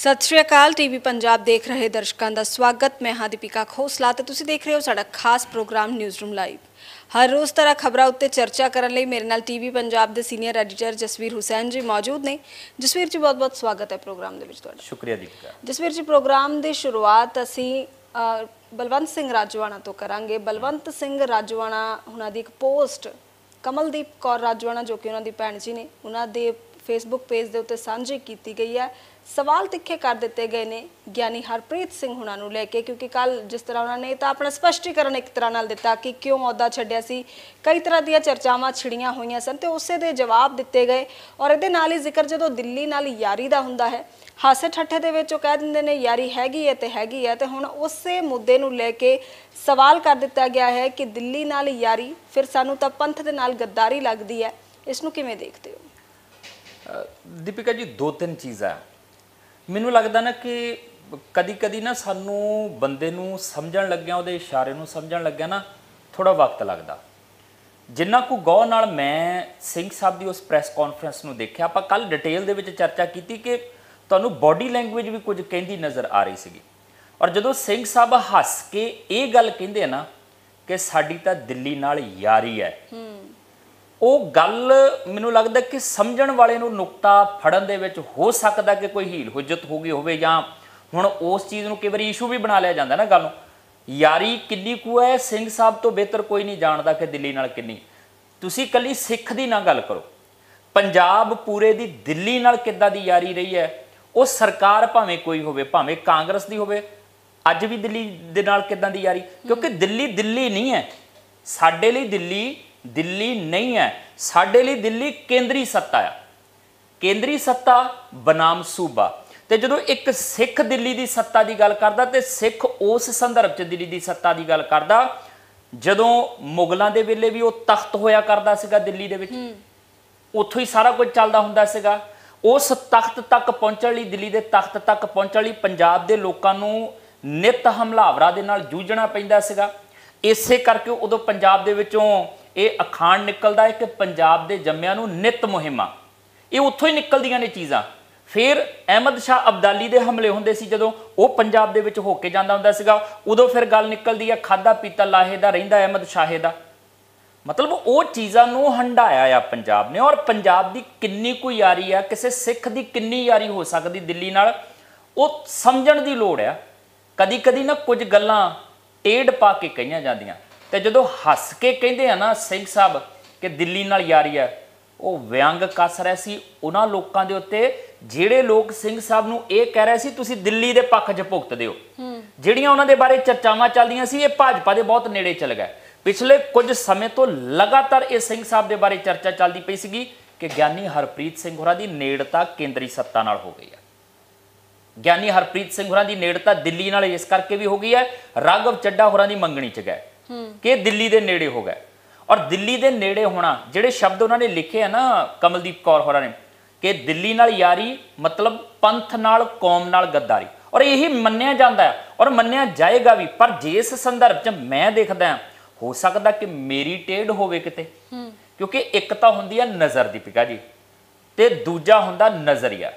सत श्री अकाल टीवी पंजाब देख रहे दर्शकों का स्वागत। मैं हाँ दीपिका खोसला तो तुसीं देख रहे हो साडा खास प्रोग्राम न्यूज़ रूम लाइव। हर रोज़ तरह खबरों उत्ते चर्चा करने लई मेरे नाल टीवी पंजाब के सीनियर एडिटर जसवीर हुसैन जी मौजूद ने। जसवीर जी बहुत बहुत स्वागत है प्रोग्राम दे विच तुहाडा। शुक्रिया दीपिका। जसवीर जी प्रोग्राम की शुरुआत असीं बलवंत सिंह राजवाणा तो करांगे। बलवंत सिंह राजवाणा हुणां दी एक पोस्ट कमलदीप कौर राजवाणा जो कि उन्हां दी भैण जी ने उन्हां दे फेसबुक पेज के उत्ते सांझी की गई है। सवाल तिखे कर दिते गए ने ज्ञानी हरप्रीत सिंह हुणां नूं लैके, क्योंकि कल जिस तरह उन्होंने तो अपना स्पष्टीकरण एक तरह नाल दिता कि क्यों अहुदा छड्डिया सी, कई तरह दी चर्चावां छिड़ियां होईयां सन ते उसे दे जवाब दिते गए। और इहदे नाल ही जिक्र जदों दिल्ली नाल यारी दा हुंदा है, हासे ठट्ठे दे विच कह दिंदे ने यारी हैगी है ते हुण उसे मुद्दे नूं लैके सवाल कर दिता गया है कि दिल्ली नाल यारी फिर सानूं तां पंथ दे नाल गद्दारी लगदी है। इस नूं किवें देखदे हो? दीपिका जी दो तीन चीज़ां मैनूं लगदा ना कि कदी कदी ना सानू बंदे नूं समझण लग्गिया उहदे इशारे नूं समझण लग्गिया ना थोड़ा वक्त लगदा। जिन्ना को गौर नाल मैं सिंह साहब की उस प्रैस कॉन्फ्रेंस नूं देखिया, आपां कल डिटेल दे विच चर्चा कीती कि तुहानूं बॉडी लैंगुएज भी कुछ कहंदी नज़र आ रही सीगी। और जदों सिंह साहब हੱਸ के ये गल कहिंदे ना कि साडी तां दिल्ली नाल यारी है, ਉਹ ਗੱਲ ਮੈਨੂੰ ਲੱਗਦਾ कि समझण वाले ਨੂੰ ਨੁਕਤਾ ਫੜਨ ਦੇ ਵਿੱਚ ਹੋ ਸਕਦਾ कि कोई ਹੀਲ ਹੁਜਤ ਹੋ ਗਈ ਹੋਵੇ ਜਾਂ ਹੁਣ ਉਸ ਚੀਜ਼ ਨੂੰ ਕਈ ਵਾਰੀ ਇਸ਼ੂ ਵੀ ਬਣਾ ਲਿਆ ਜਾਂਦਾ ਨਾ ਗੱਲ ਨੂੰ। ਯਾਰੀ ਕਿੰਨੀ ਕੁ ਹੈ ਸਿੰਘ ਸਾਹਿਬ ਤੋਂ ਬਿਹਤਰ ਕੋਈ ਨਹੀਂ ਜਾਣਦਾ ਕਿ ਦਿੱਲੀ ਨਾਲ ਕਿੰਨੀ। ਤੁਸੀਂ ਇਕੱਲੀ ਸਿੱਖ ਦੀ ਨਾ ਗੱਲ ਕਰੋ, ਪੰਜਾਬ ਪੂਰੇ ਦੀ ਦਿੱਲੀ ਨਾਲ ਕਿੱਦਾਂ ਦੀ ਯਾਰੀ ਰਹੀ ਹੈ। ਉਹ ਸਰਕਾਰ ਭਾਵੇਂ ਕੋਈ ਹੋਵੇ, ਭਾਵੇਂ ਕਾਂਗਰਸ ਦੀ ਹੋਵੇ, ਅੱਜ ਵੀ ਦਿੱਲੀ ਦੇ ਨਾਲ ਕਿੱਦਾਂ ਦੀ ਯਾਰੀ, ਕਿਉਂਕਿ ਦਿੱਲੀ ਦਿੱਲੀ ਨਹੀਂ ਹੈ। ਸਾਡੇ ਲਈ ਦਿੱਲੀ दिल्ली नहीं है, साडे लिए दिल्ली केंद्री सत्ता है। केंद्री सत्ता बनाम सूबा। तो जो एक सिख दिल्ली की सत्ता की गल करता तो सिख उस संदर्भ च दिल्ली की सत्ता की गल करता जदों मुगलों के वेले भी वो तख्त होया करता सीगा दिल्ली दे विच, उत्थों ही सारा कुछ चलता हुंदा सीगा। उस तख्त तक पहुँचण लई, दिल्ली के तख्त तक पहुँचण लई पंजाब के लोगों नूं नित हमलावरां दे नाल जूझना पैंदा सीगा। इसे करके उदों पंजाब दे विचों ये अखाण निकलता है कि पंजाब के जम्मिया नूं नित मुहिमां ये उत्थों ही निकलदियां ने चीज़ां। फिर अहमद शाह अब्दाली के हमले होंदे सी, जदों वो पंजाब दे विच होके जांदा हुंदा सीगा, उदों फिर गल निकलदी है खादा पीता लाहे दा रहिंदा अहमद शाहे दा। मतलब वो चीज़ां नूं हंडाया आ पंजाब ने। और पंजाब की किन्नी कोई यारी है, किसी सिख की किन्नी यारी हो सकती दिल्ली नाल, वो समझण दी लोड़ आ। कदी कदी ना कुछ गल्लां टेढ़ पा के कहियां जांदियां ते जदों हੱਸ के कहिंदे आ ना सिंह साहब कि दिल्ली नाल यारी है, वो व्यंग कस रहे सी उन्हां लोकां दे उत्ते जिहड़े लोग सिंह साहब नूं ये कह रहे सी तुसीं दिल्ली दे पक्ष च भुगतदे हो। जिहड़ियां उन्हां दे बारे चर्चावां चलदियां सी, ये भाजपा दे बहुत नेड़े चल गए। पिछले कुछ समय तो लगातार ये सिंह साहब दे बारे चर्चा चलदी पई सीगी कि ज्ञानी हरप्रीत सिंह होरां दी नेड़ता केंद्री सत्ता नाल हो गई है। ज्ञानी हरप्रीत सिंह होरां दी नेड़ता दिल्ली नाल इस करके भी हो गई है, राघव चड्ढा होरां दी मंगणी च गए कि दिल्ली दे नेड़े हो गए। और दिल्ली दे नेड़े होना जिहड़े शब्द उन्होंने लिखे है ना कमलदीप कौर होरां ने कि दिल्ली नाल यारी मतलब पंथ नाल कौम नाल गद्दारी, और यही मन्निया जाता है और मन्निया जाएगा भी। पर जिस संदर्भ च मैं देखदा हो सकता कि मेरी टेढ़ होवे किते, क्योंकि एक तो हुंदी है नज़र दीपिका जी ते दूजा हुंदा नज़रिया।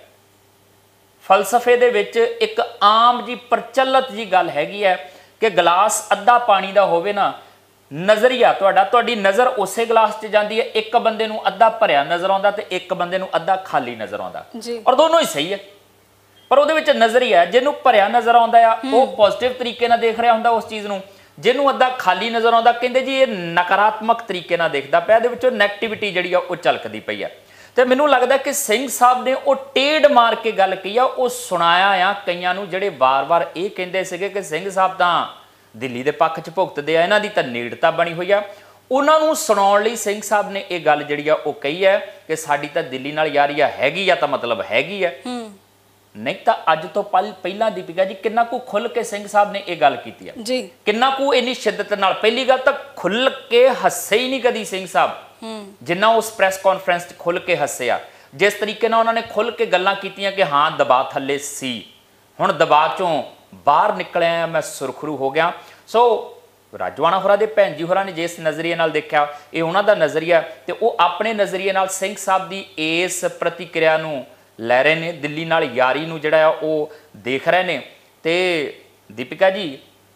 फलसफे दे विच एक आम जी प्रचलित जी गल हैगी है कि गिलास अद्धा पानी का होवे ना, नज़रिया तुहाडी नज़र उसे गिलास च जाती है, एक बंदे नूं अद्धा भरिया नज़र आउंदा ते एक बंदे नूं अद्धा खाली नज़र आउंदा, और दोनों ही सही है। पर उहदे विच नज़रिया जिहनूं भरिया नज़र आउंदा आ वो पॉजिटिव तरीके नाल देख रहा हुंदा उस चीज़ नूं, जिहनूं अद्धा खाली नज़र आउंदा कहंदे जी ये नकारात्मक तरीके नाल देखदा पिया, इहदे विचों नैगेटिविटी जिहड़ी आ वो झलकदी पई आ। तो मैनूं लगदा कि सिंह साहब ने वो टेढ़ मार के गल कही आ, वो सुनाया आ कईयां नूं जिहड़े बार बार ये कहिंदे सीगे कि सिंह साहब तां दिल्ली के पक्ष च भुगतदे आ, इन्हां दी तां नेड़ता बनी हुई आ। उन्हां नूं सुणाउण लई सिंह साहब ने ये गल जिहड़ी आ वो कही है कि साडी तां दिल्ली नाल यारी आ हैगी आ, तां मतलब हैगी है। नहीं तो अज तो पहला दीपिका जी किन्ना को खुल के सिंह साहब ने यह गल की है, किन्ना को इन्नी शिद्दत नाल। पहली गल तो खुल के हसे ही नहीं कदी सिंह साहब जिन्ना उस प्रैस कॉन्फ्रेंस च खुल के हसे आ। जिस तरीके नाल उन्होंने खुल के गल्लां कीतियां कि हाँ दबाव थल्ले सी, हुण दबाव चों बाहर निकलिया मैं सुरखरू हो गया। सो राजवाणा होरां दे भैन जी होरां ने जिस नज़रिए नाल देखा ये उन्हां दा नज़रिया, तो वो अपने नज़रिए नाल सिंह साहब की इस प्रतिक्रिया नूं ਲੈ ਰਹੇ ਨੇ, ਦਿੱਲੀ ਨਾਲ ਯਾਰੀ ਨੂੰ ਜਿਹੜਾ ਆ ਉਹ ਦੇਖ ਰਹੇ ਨੇ। ਤੇ ਦੀਪਿਕਾ ਜੀ,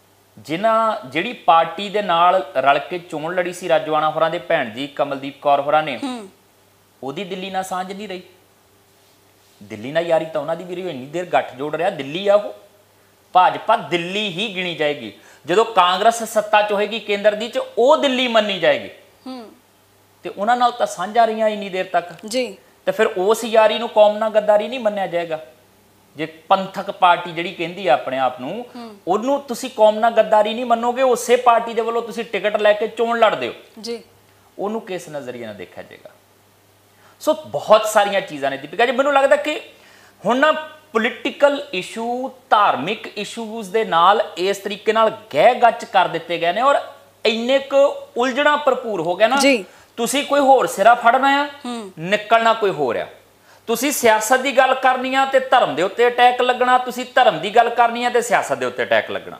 ਜਿਹੜੀ ਪਾਰਟੀ ਦੇ ਨਾਲ ਰਲ ਕੇ ਚੋਣ ਲੜੀ ਸੀ ਰਾਜੋਆਣਾ ਹੋਰਾਂ ਦੇ ਭੈਣ ਜੀ ਕਮਲਦੀਪ ਕੌਰ ਹੋਰਾਂ ਨੇ, ਉਹਦੀ ਦਿੱਲੀ ਨਾਲ ਸਾਂਝ ਨਹੀਂ ਰਹੀ। ਦਿੱਲੀ ਨਾਲ ਯਾਰੀ ਤਾਂ ਉਹਨਾਂ ਦੀ ਵੀ ਰਹੀ, ਇੰਨੀ ਦੇਰ ਗੱਠ ਜੋੜ ਰਿਹਾ ਦਿੱਲੀ ਆ ਉਹ। ਭਾਜਪਾ ਦਿੱਲੀ ਹੀ ਗਿਣੀ ਜਾਏਗੀ, ਜਦੋਂ ਕਾਂਗਰਸ ਸੱਤਾ 'ਚ ਹੋਏਗੀ ਕੇਂਦਰ ਦੀ 'ਚ, ਉਹ ਦਿੱਲੀ ਮੰਨੀ ਜਾਏਗੀ। ਤੇ ਉਹਨਾਂ ਨਾਲ ਤਾਂ ਸਾਂਝਾ ਰਹੀਆਂ ਇੰਨੀ ਦੇਰ ਤੱਕ ਜੀ। ਤੇ ਫਿਰ ਉਸ ਯਾਰੀ ਨੂੰ ਕੌਮ ਨਾਲ ਗੱਦਾਰੀ ਨਹੀਂ ਮੰਨਿਆ ਜਾਏਗਾ। ਜੇ ਪੰਥਕ ਪਾਰਟੀ ਜਿਹੜੀ ਕਹਿੰਦੀ ਆ ਆਪਣੇ ਆਪ ਨੂੰ, ਉਹਨੂੰ ਤੁਸੀਂ ਕੌਮ ਨਾਲ ਗੱਦਾਰੀ ਨਹੀਂ ਮੰਨੋਗੇ, ਉਸੇ ਪਾਰਟੀ ਦੇ ਵੱਲੋਂ ਤੁਸੀਂ ਟਿਕਟ ਲੈ ਕੇ ਚੋਣ ਲੜਦੇ ਹੋ ਜੀ, ਉਹਨੂੰ ਕਿਸ ਨਜ਼ਰੀਏ ਨਾਲ ਦੇਖਿਆ ਜਾਏਗਾ। ਸੋ ਬਹੁਤ ਸਾਰੀਆਂ ਚੀਜ਼ਾਂ ਨੇ ਦੀਪਿਕਾ ਜੀ। ਮੈਨੂੰ ਲੱਗਦਾ ਕਿ ਹੁਣ ਨਾ ਪੋਲੀਟੀਕਲ ਇਸ਼ੂ, ਧਾਰਮਿਕ ਇਸ਼ੂਜ਼ ਦੇ ਨਾਲ ਇਸ ਤਰੀਕੇ ਨਾਲ ਗਹਿ ਗੱਚ ਕਰ ਦਿੱਤੇ ਗਏ ਨੇ, ਔਰ ਇੰਨੇ ਕੁ ਉਲਝਣਾ ਭਰਪੂਰ ਹੋ ਗਿਆ ਨਾ। ਤੁਸੀਂ ਕੋਈ ਹੋਰ ਸਿਰਾ ਫੜਨਾ ਆ, ਨਿਕਲਣਾ ਕੋਈ ਹੋਰ ਆ। ਤੁਸੀਂ ਸਿਆਸਤ ਦੀ ਗੱਲ ਕਰਨੀ ਆ ਤੇ ਧਰਮ ਦੇ ਉੱਤੇ ਅਟੈਕ ਲੱਗਣਾ, ਤੁਸੀਂ ਧਰਮ ਦੀ ਗੱਲ ਕਰਨੀ ਆ ਤੇ ਸਿਆਸਤ ਦੇ ਉੱਤੇ ਅਟੈਕ ਲੱਗਣਾ।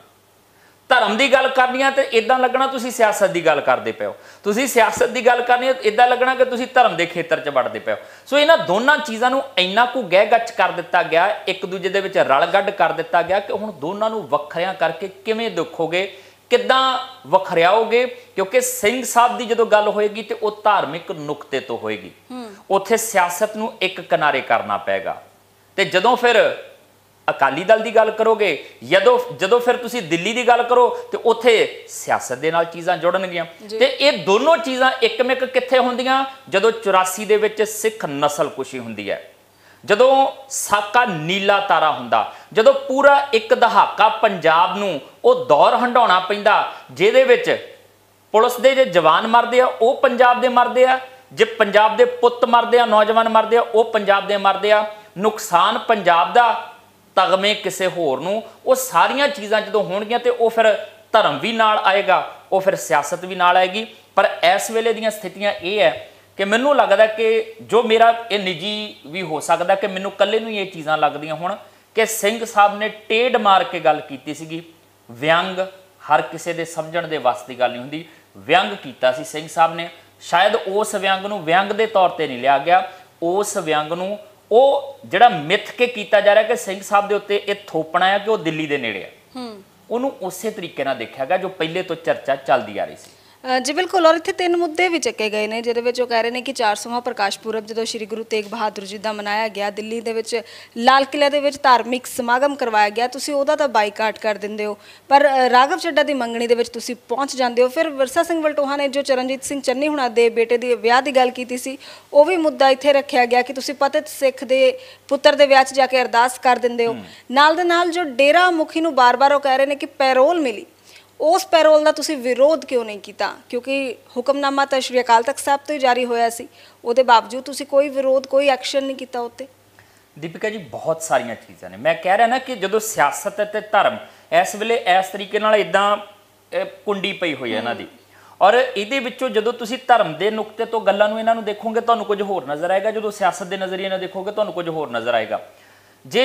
ਧਰਮ ਦੀ ਗੱਲ ਕਰਨੀ ਆ ਤੇ ਇਦਾਂ ਲੱਗਣਾ ਤੁਸੀਂ ਸਿਆਸਤ ਦੀ ਗੱਲ ਕਰਦੇ ਪਏ ਹੋ, ਤੁਸੀਂ ਸਿਆਸਤ ਦੀ ਗੱਲ ਕਰਨੀ ਆ ਇਦਾਂ ਲੱਗਣਾ ਕਿ ਤੁਸੀਂ ਧਰਮ ਦੇ ਖੇਤਰ 'ਚ ਵੜਦੇ ਪਏ ਹੋ। ਸੋ ਇਹਨਾਂ ਦੋਨਾਂ ਚੀਜ਼ਾਂ ਨੂੰ ਇੰਨਾ ਕੁ ਗਹਿ ਗੱਚ ਕਰ ਦਿੱਤਾ ਗਿਆ, ਇੱਕ ਦੂਜੇ ਦੇ ਵਿੱਚ ਰਲ ਗੱਡ ਕਰ ਦਿੱਤਾ ਗਿਆ ਕਿ ਹੁਣ ਦੋਨਾਂ ਨੂੰ ਵੱਖਰਿਆਂ ਕਰਕੇ ਕਿਵੇਂ ਦੇਖੋਗੇ, ਕਿੱਦਾਂ ਵਖਰਿਆਓਗੇ। ਕਿਉਂਕਿ ਸਿੰਘ ਸਾਹਿਬ ਦੀ ਜਦੋਂ ਗੱਲ ਹੋਏਗੀ ਤੇ ਉਹ ਧਾਰਮਿਕ ਨੁਕਤੇ ਤੋਂ ਹੋਏਗੀ, ਉੱਥੇ ਸਿਆਸਤ ਨੂੰ ਇੱਕ ਕਿਨਾਰੇ ਕਰਨਾ ਪਏਗਾ। ਤੇ ਜਦੋਂ ਫਿਰ ਅਕਾਲੀ ਦਲ ਦੀ ਗੱਲ ਕਰੋਗੇ, ਜਦੋਂ ਫਿਰ ਤੁਸੀਂ ਦਿੱਲੀ ਦੀ ਗੱਲ ਕਰੋ ਤੇ ਉੱਥੇ ਸਿਆਸਤ ਦੇ ਨਾਲ ਚੀਜ਼ਾਂ ਜੁੜਨਗੀਆਂ। ਤੇ ਇਹ ਦੋਨੋਂ ਚੀਜ਼ਾਂ ਇੱਕਮਿਕ ਕਿੱਥੇ ਹੁੰਦੀਆਂ? ਜਦੋਂ 84 ਦੇ ਵਿੱਚ ਸਿੱਖ ਨਸਲਕੁਸ਼ੀ ਹੁੰਦੀ ਹੈ, ਜਦੋਂ ਸਾਕਾ ਨੀਲਾ ਤਾਰਾ ਹੁੰਦਾ, ਜਦੋਂ ਪੂਰਾ ਇੱਕ ਦਹਾਕਾ ਪੰਜਾਬ ਨੂੰ ਉਹ ਦੌਰ ਹੰਡਾਉਣਾ ਪੈਂਦਾ, ਜਿਹਦੇ ਵਿੱਚ ਪੁਲਿਸ ਦੇ ਜੇ ਜਵਾਨ ਮਰਦੇ ਆ ਉਹ ਪੰਜਾਬ ਦੇ ਮਰਦੇ ਆ, ਜੇ ਪੰਜਾਬ ਦੇ ਪੁੱਤ ਮਰਦੇ ਆ, ਨੌਜਵਾਨ ਮਰਦੇ ਆ, ਉਹ ਪੰਜਾਬ ਦੇ ਮਰਦੇ ਆ। ਨੁਕਸਾਨ ਪੰਜਾਬ ਦਾ, ਤਗਮੇ ਕਿਸੇ ਹੋਰ ਨੂੰ। ਉਹ ਸਾਰੀਆਂ ਚੀਜ਼ਾਂ ਜਦੋਂ ਹੋਣਗੀਆਂ ਤੇ ਉਹ ਫਿਰ ਧਰਮ ਵੀ ਨਾਲ ਆਏਗਾ, ਉਹ ਫਿਰ ਸਿਆਸਤ ਵੀ ਨਾਲ ਆਏਗੀ। ਪਰ ਇਸ ਵੇਲੇ ਦੀਆਂ ਸਥਿਤੀਆਂ ਇਹ ਹੈ ਕਿ ਮੈਨੂੰ ਲੱਗਦਾ ਕਿ ਜੋ ਮੇਰਾ ਇਹ ਨਿੱਜੀ ਵੀ ਹੋ ਸਕਦਾ ਕਿ ਮੈਨੂੰ ਇਕੱਲੇ ਨੂੰ ਇਹ ਚੀਜ਼ਾਂ ਲੱਗਦੀਆਂ ਹੁਣ ਕਿ ਸਿੰਘ ਸਾਹਿਬ ਨੇ ਟੇਢ ਮਾਰ ਕੇ ਗੱਲ ਕੀਤੀ ਸੀਗੀ। ਵਿਅੰਗ ਹਰ ਕਿਸੇ ਦੇ ਸਮਝਣ ਦੇ ਵੱਸ ਦੀ ਗੱਲ ਨਹੀਂ ਹੁੰਦੀ। ਵਿਅੰਗ ਕੀਤਾ ਸੀ ਸਿੰਘ ਸਾਹਿਬ ਨੇ, ਸ਼ਾਇਦ ਉਸ ਵਿਅੰਗ ਨੂੰ ਵਿਅੰਗ ਦੇ ਤੌਰ ਤੇ ਨਹੀਂ ਲਿਆ ਗਿਆ, ਉਸ ਵਿਅੰਗ ਨੂੰ ਉਹ ਜਿਹੜਾ ਮਿੱਥ ਕੇ ਕੀਤਾ ਜਾ ਰਿਹਾ ਕਿ ਸਿੰਘ ਸਾਹਿਬ ਦੇ ਉੱਤੇ ਇਹ ਥੋਪਣਾ ਹੈ ਕਿ ਉਹ ਦਿੱਲੀ ਦੇ ਨੇੜੇ ਹੈ, ਉਹਨੂੰ ਉਸੇ ਤਰੀਕੇ ਨਾਲ ਦੇਖਿਆ ਗਿਆ ਜੋ ਪਹਿਲੇ ਤੋਂ ਚਰਚਾ ਚੱਲਦੀ ਆ ਰਹੀ ਸੀ। ਜੀ ਬਿਲਕੁਲ। ਔਰ ਇੱਥੇ 3 ਮੁੱਦੇ ਵੀ ਚੱਕੇ ਗਏ ਨੇ, ਜਿਹਦੇ ਵਿੱਚ ਉਹ ਕਹਿ ਰਹੇ ਨੇ ਕਿ 400ਵਾਂ ਪ੍ਰਕਾਸ਼ ਪੁਰਬ ਜਦੋਂ ਸ਼੍ਰੀ ਗੁਰੂ ਤੇਗ ਬਹਾਦਰ ਜੀ ਦਾ ਮਨਾਇਆ ਗਿਆ, ਦਿੱਲੀ ਦੇ ਵਿੱਚ ਲਾਲ ਕਿਲ੍ਹੇ ਦੇ ਵਿੱਚ ਧਾਰਮਿਕ ਸਮਾਗਮ ਕਰਵਾਇਆ ਗਿਆ, ਤੁਸੀਂ ਉਹਦਾ ਤਾਂ ਬਾਈਕਾਟ ਕਰ ਦਿੰਦੇ ਹੋ, ਪਰ ਰਾਘਵ ਚੱਡਾ ਦੀ ਮੰਗਣੀ ਦੇ ਵਿੱਚ ਤੁਸੀਂ ਪਹੁੰਚ ਜਾਂਦੇ ਹੋ। ਫਿਰ ਵਿਰਸਾ ਸਿੰਘ ਵਲਟੋਹਾ ਨੇ ਜੋ ਚਰਨਜੀਤ ਸਿੰਘ ਚੰਨੀ ਹੁਣਾਂ ਦੇ ਬੇਟੇ ਦੇ ਵਿਆਹ ਦੀ ਗੱਲ ਕੀਤੀ ਸੀ, ਉਹ ਵੀ ਮੁੱਦਾ ਇੱਥੇ ਰੱਖਿਆ ਗਿਆ ਕਿ ਤੁਸੀਂ ਪਤਿਤ ਸਿੱਖ ਦੇ ਪੁੱਤਰ ਦੇ ਵਿਆਹ 'ਚ ਜਾ ਕੇ ਅਰਦਾਸ ਕਰ ਦਿੰਦੇ ਹੋ। ਨਾਲ ਦੇ ਨਾਲ ਜੋ ਡੇਰਾ ਮੁਖੀ ਨੂੰ ਬਾਰ-ਬਾਰ ਉਹ ਕਹਿ ਰਹੇ ਨੇ ਕਿ ਪੈਰੋਲ ਮਿਲੀ, ਉਸ ਪੈਰੋਲ ਦਾ ਤੁਸੀਂ ਵਿਰੋਧ ਕਿਉਂ ਨਹੀਂ ਕੀਤਾ? ਕਿਉਂਕਿ ਹੁਕਮਨਾਮਾ ਤਾਂ ਸ਼੍ਰੀ ਅਕਾਲ ਤਖਤ ਸਾਹਿਬ ਤੋਂ ਹੀ ਜਾਰੀ ਹੋਇਆ ਸੀ, ਉਹਦੇ ਬਾਵਜੂਦ ਤੁਸੀਂ ਕੋਈ ਵਿਰੋਧ, ਕੋਈ ਐਕਸ਼ਨ ਨਹੀਂ ਕੀਤਾ ਉੱਤੇ। ਦੀਪਿਕਾ ਜੀ, ਬਹੁਤ ਸਾਰੀਆਂ ਚੀਜ਼ਾਂ ਨੇ। ਮੈਂ ਕਹਿ ਰਿਹਾ ਨਾ ਕਿ ਜਦੋਂ ਸਿਆਸਤ ਅਤੇ ਧਰਮ ਇਸ ਵੇਲੇ ਇਸ ਤਰੀਕੇ ਨਾਲ ਇਦਾਂ ਕੁੰਡੀ ਪਈ ਹੋਈ ਹੈ ਇਹਨਾਂ ਦੀ, ਔਰ ਇਹਦੇ ਵਿੱਚੋਂ ਜਦੋਂ ਤੁਸੀਂ ਧਰਮ ਦੇ ਨੁਕਤੇ ਤੋਂ ਗੱਲਾਂ ਨੂੰ ਇਹਨਾਂ ਨੂੰ ਦੇਖੋਗੇ ਤੁਹਾਨੂੰ ਕੁਝ ਹੋਰ ਨਜ਼ਰ ਆਏਗਾ, ਜਦੋਂ ਸਿਆਸਤ ਦੇ ਨਜ਼ਰੀਏ ਨਾਲ ਦੇਖੋਗੇ ਤੁਹਾਨੂੰ ਕੁਝ ਹੋਰ ਨਜ਼ਰ ਆਏਗਾ। ਜੇ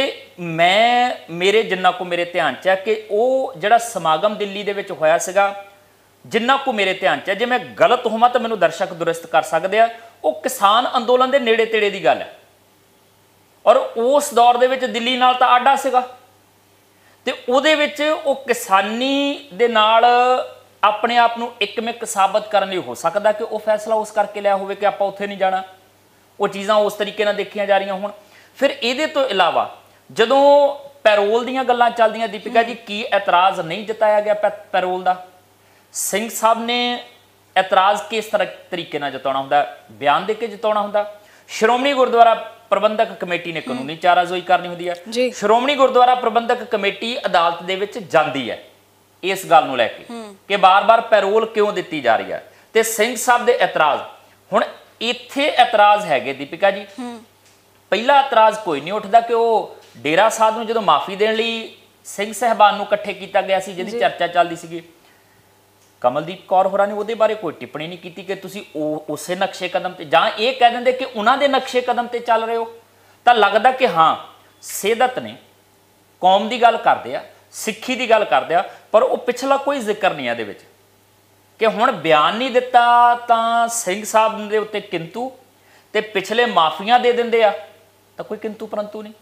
ਮੇਰੇ ਜਿੰਨਾ ਕੁ ਮੇਰੇ ਧਿਆਨ 'ਚ ਹੈ ਕਿ ਉਹ ਜਿਹੜਾ ਸਮਾਗਮ ਦਿੱਲੀ ਦੇ ਵਿੱਚ ਹੋਇਆ ਸੀਗਾ, ਜਿੰਨਾ ਕੁ ਮੇਰੇ ਧਿਆਨ 'ਚ ਹੈ, ਜੇ ਮੈਂ ਗਲਤ ਹੋਵਾਂ ਤਾਂ ਮੈਨੂੰ ਦਰਸ਼ਕ ਦੁਰਸਤ ਕਰ ਸਕਦੇ ਆ, ਉਹ ਕਿਸਾਨ ਅੰਦੋਲਨ ਦੇ ਨੇੜੇ ਤੇੜੇ ਦੀ ਗੱਲ ਹੈ। ਔਰ ਉਸ ਦੌਰ ਦੇ ਵਿੱਚ ਦਿੱਲੀ ਨਾਲ ਤਾਂ ਆਡਾ ਸੀਗਾ ਤੇ ਉਹਦੇ ਵਿੱਚ ਉਹ ਕਿਸਾਨੀ ਦੇ ਨਾਲ ਆਪਣੇ ਆਪ ਨੂੰ ਇੱਕਮਿਕ ਸਾਬਤ ਕਰਨ ਲਈ ਹੋ ਸਕਦਾ ਕਿ ਉਹ ਫੈਸਲਾ ਉਸ ਕਰਕੇ ਲਿਆ ਹੋਵੇ ਕਿ ਆਪਾਂ ਉੱਥੇ ਨਹੀਂ ਜਾਣਾ। ਉਹ ਚੀਜ਼ਾਂ ਉਸ ਤਰੀਕੇ ਨਾਲ ਦੇਖੀਆਂ ਜਾ ਰਹੀਆਂ ਹੁਣ। ਫਿਰ ਇਹਦੇ ਤੋਂ ਇਲਾਵਾ ਜਦੋਂ ਪੈਰੋਲ ਦੀਆਂ ਗੱਲਾਂ ਚੱਲਦੀਆਂ, ਦੀਪਿਕਾ ਜੀ, ਕੀ ਇਤਰਾਜ਼ ਨਹੀਂ ਜਤਾਇਆ ਗਿਆ ਪੈਰੋਲ ਦਾ? ਸਿੰਘ ਸਾਹਿਬ ਨੇ ਇਤਰਾਜ਼ ਕਿਸ ਤਰੀਕੇ ਨਾਲ ਜਤਾਉਣਾ ਹੁੰਦਾ? ਬਿਆਨ ਦੇ ਕੇ ਜਤਾਉਣਾ ਹੁੰਦਾ। ਸ਼੍ਰੋਮਣੀ ਗੁਰਦੁਆਰਾ ਪ੍ਰਬੰਧਕ ਕਮੇਟੀ ਨੇ ਕਾਨੂੰਨੀ ਚਾਰਾਜ਼ੋਈ ਕਰਨੀ ਹੁੰਦੀ ਹੈ। ਸ਼੍ਰੋਮਣੀ ਗੁਰਦੁਆਰਾ ਪ੍ਰਬੰਧਕ ਕਮੇਟੀ ਅਦਾਲਤ ਦੇ ਵਿੱਚ ਜਾਂਦੀ ਹੈ ਇਸ ਗੱਲ ਨੂੰ ਲੈ ਕੇ ਕਿ ਬਾਰ-ਬਾਰ ਪੈਰੋਲ ਕਿਉਂ ਦਿੱਤੀ ਜਾ ਰਹੀ ਹੈ, ਤੇ ਸਿੰਘ ਸਾਹਿਬ ਦੇ ਇਤਰਾਜ਼। ਹੁਣ ਇੱਥੇ ਇਤਰਾਜ਼ ਹੈਗੇ ਦੀਪਿਕਾ ਜੀ। ਪਹਿਲਾ ਇਤਰਾਜ਼ ਕੋਈ ਨਹੀਂ ਉੱਠਦਾ ਕਿ ਉਹ ਡੇਰਾ ਸਾਹਿਬ ਨੂੰ ਜਦੋਂ ਮਾਫੀ ਦੇਣ ਲਈ ਸਿੰਘ ਸਾਹਿਬਾਨ ਨੂੰ ਇਕੱਠੇ ਕੀਤਾ ਗਿਆ ਸੀ, ਜਿਹਦੀ ਚਰਚਾ ਚੱਲਦੀ ਸੀਗੀ, ਕਮਲਦੀਪ ਕੌਰ ਹੋਰਾਂ ਨੇ ਉਹਦੇ ਬਾਰੇ ਕੋਈ ਟਿੱਪਣੀ ਨਹੀਂ ਕੀਤੀ ਕਿ ਤੁਸੀਂ ਉਸੇ ਨਕਸ਼ੇ ਕਦਮ ਤੇ, ਜਾਂ ਇਹ ਕਹਿ ਦਿੰਦੇ ਕਿ ਉਹਨਾਂ ਦੇ ਨਕਸ਼ੇ ਕਦਮ ਤੇ ਚੱਲ ਰਹੇ ਹੋ, ਤਾਂ ਲੱਗਦਾ ਕਿ ਹਾਂ ਸੇਧਤ ਨੇ, ਕੌਮ ਦੀ ਗੱਲ ਕਰਦੇ ਆ, ਸਿੱਖੀ ਦੀ ਗੱਲ ਕਰਦੇ ਆ, ਪਰ ਉਹ ਪਿਛਲਾ ਕੋਈ ਜ਼ਿਕਰ ਨਹੀਂ ਇਹਦੇ ਵਿੱਚ ਕਿ ਹੁਣ ਬਿਆਨ ਨਹੀਂ ਦਿੱਤਾ ਤਾਂ ਸਿੰਘ ਸਾਹਿਬ ਦੇ ਉੱਤੇ ਕਿੰਤੂ, ਤੇ ਪਿਛਲੇ ਮਾਫੀਆਂ ਦੇ ਦਿੰਦੇ ਆ ਤਾਂ ਕੋਈ ਕਿੰਤੂ ਪਰੰਤੂ ਨਹੀਂ।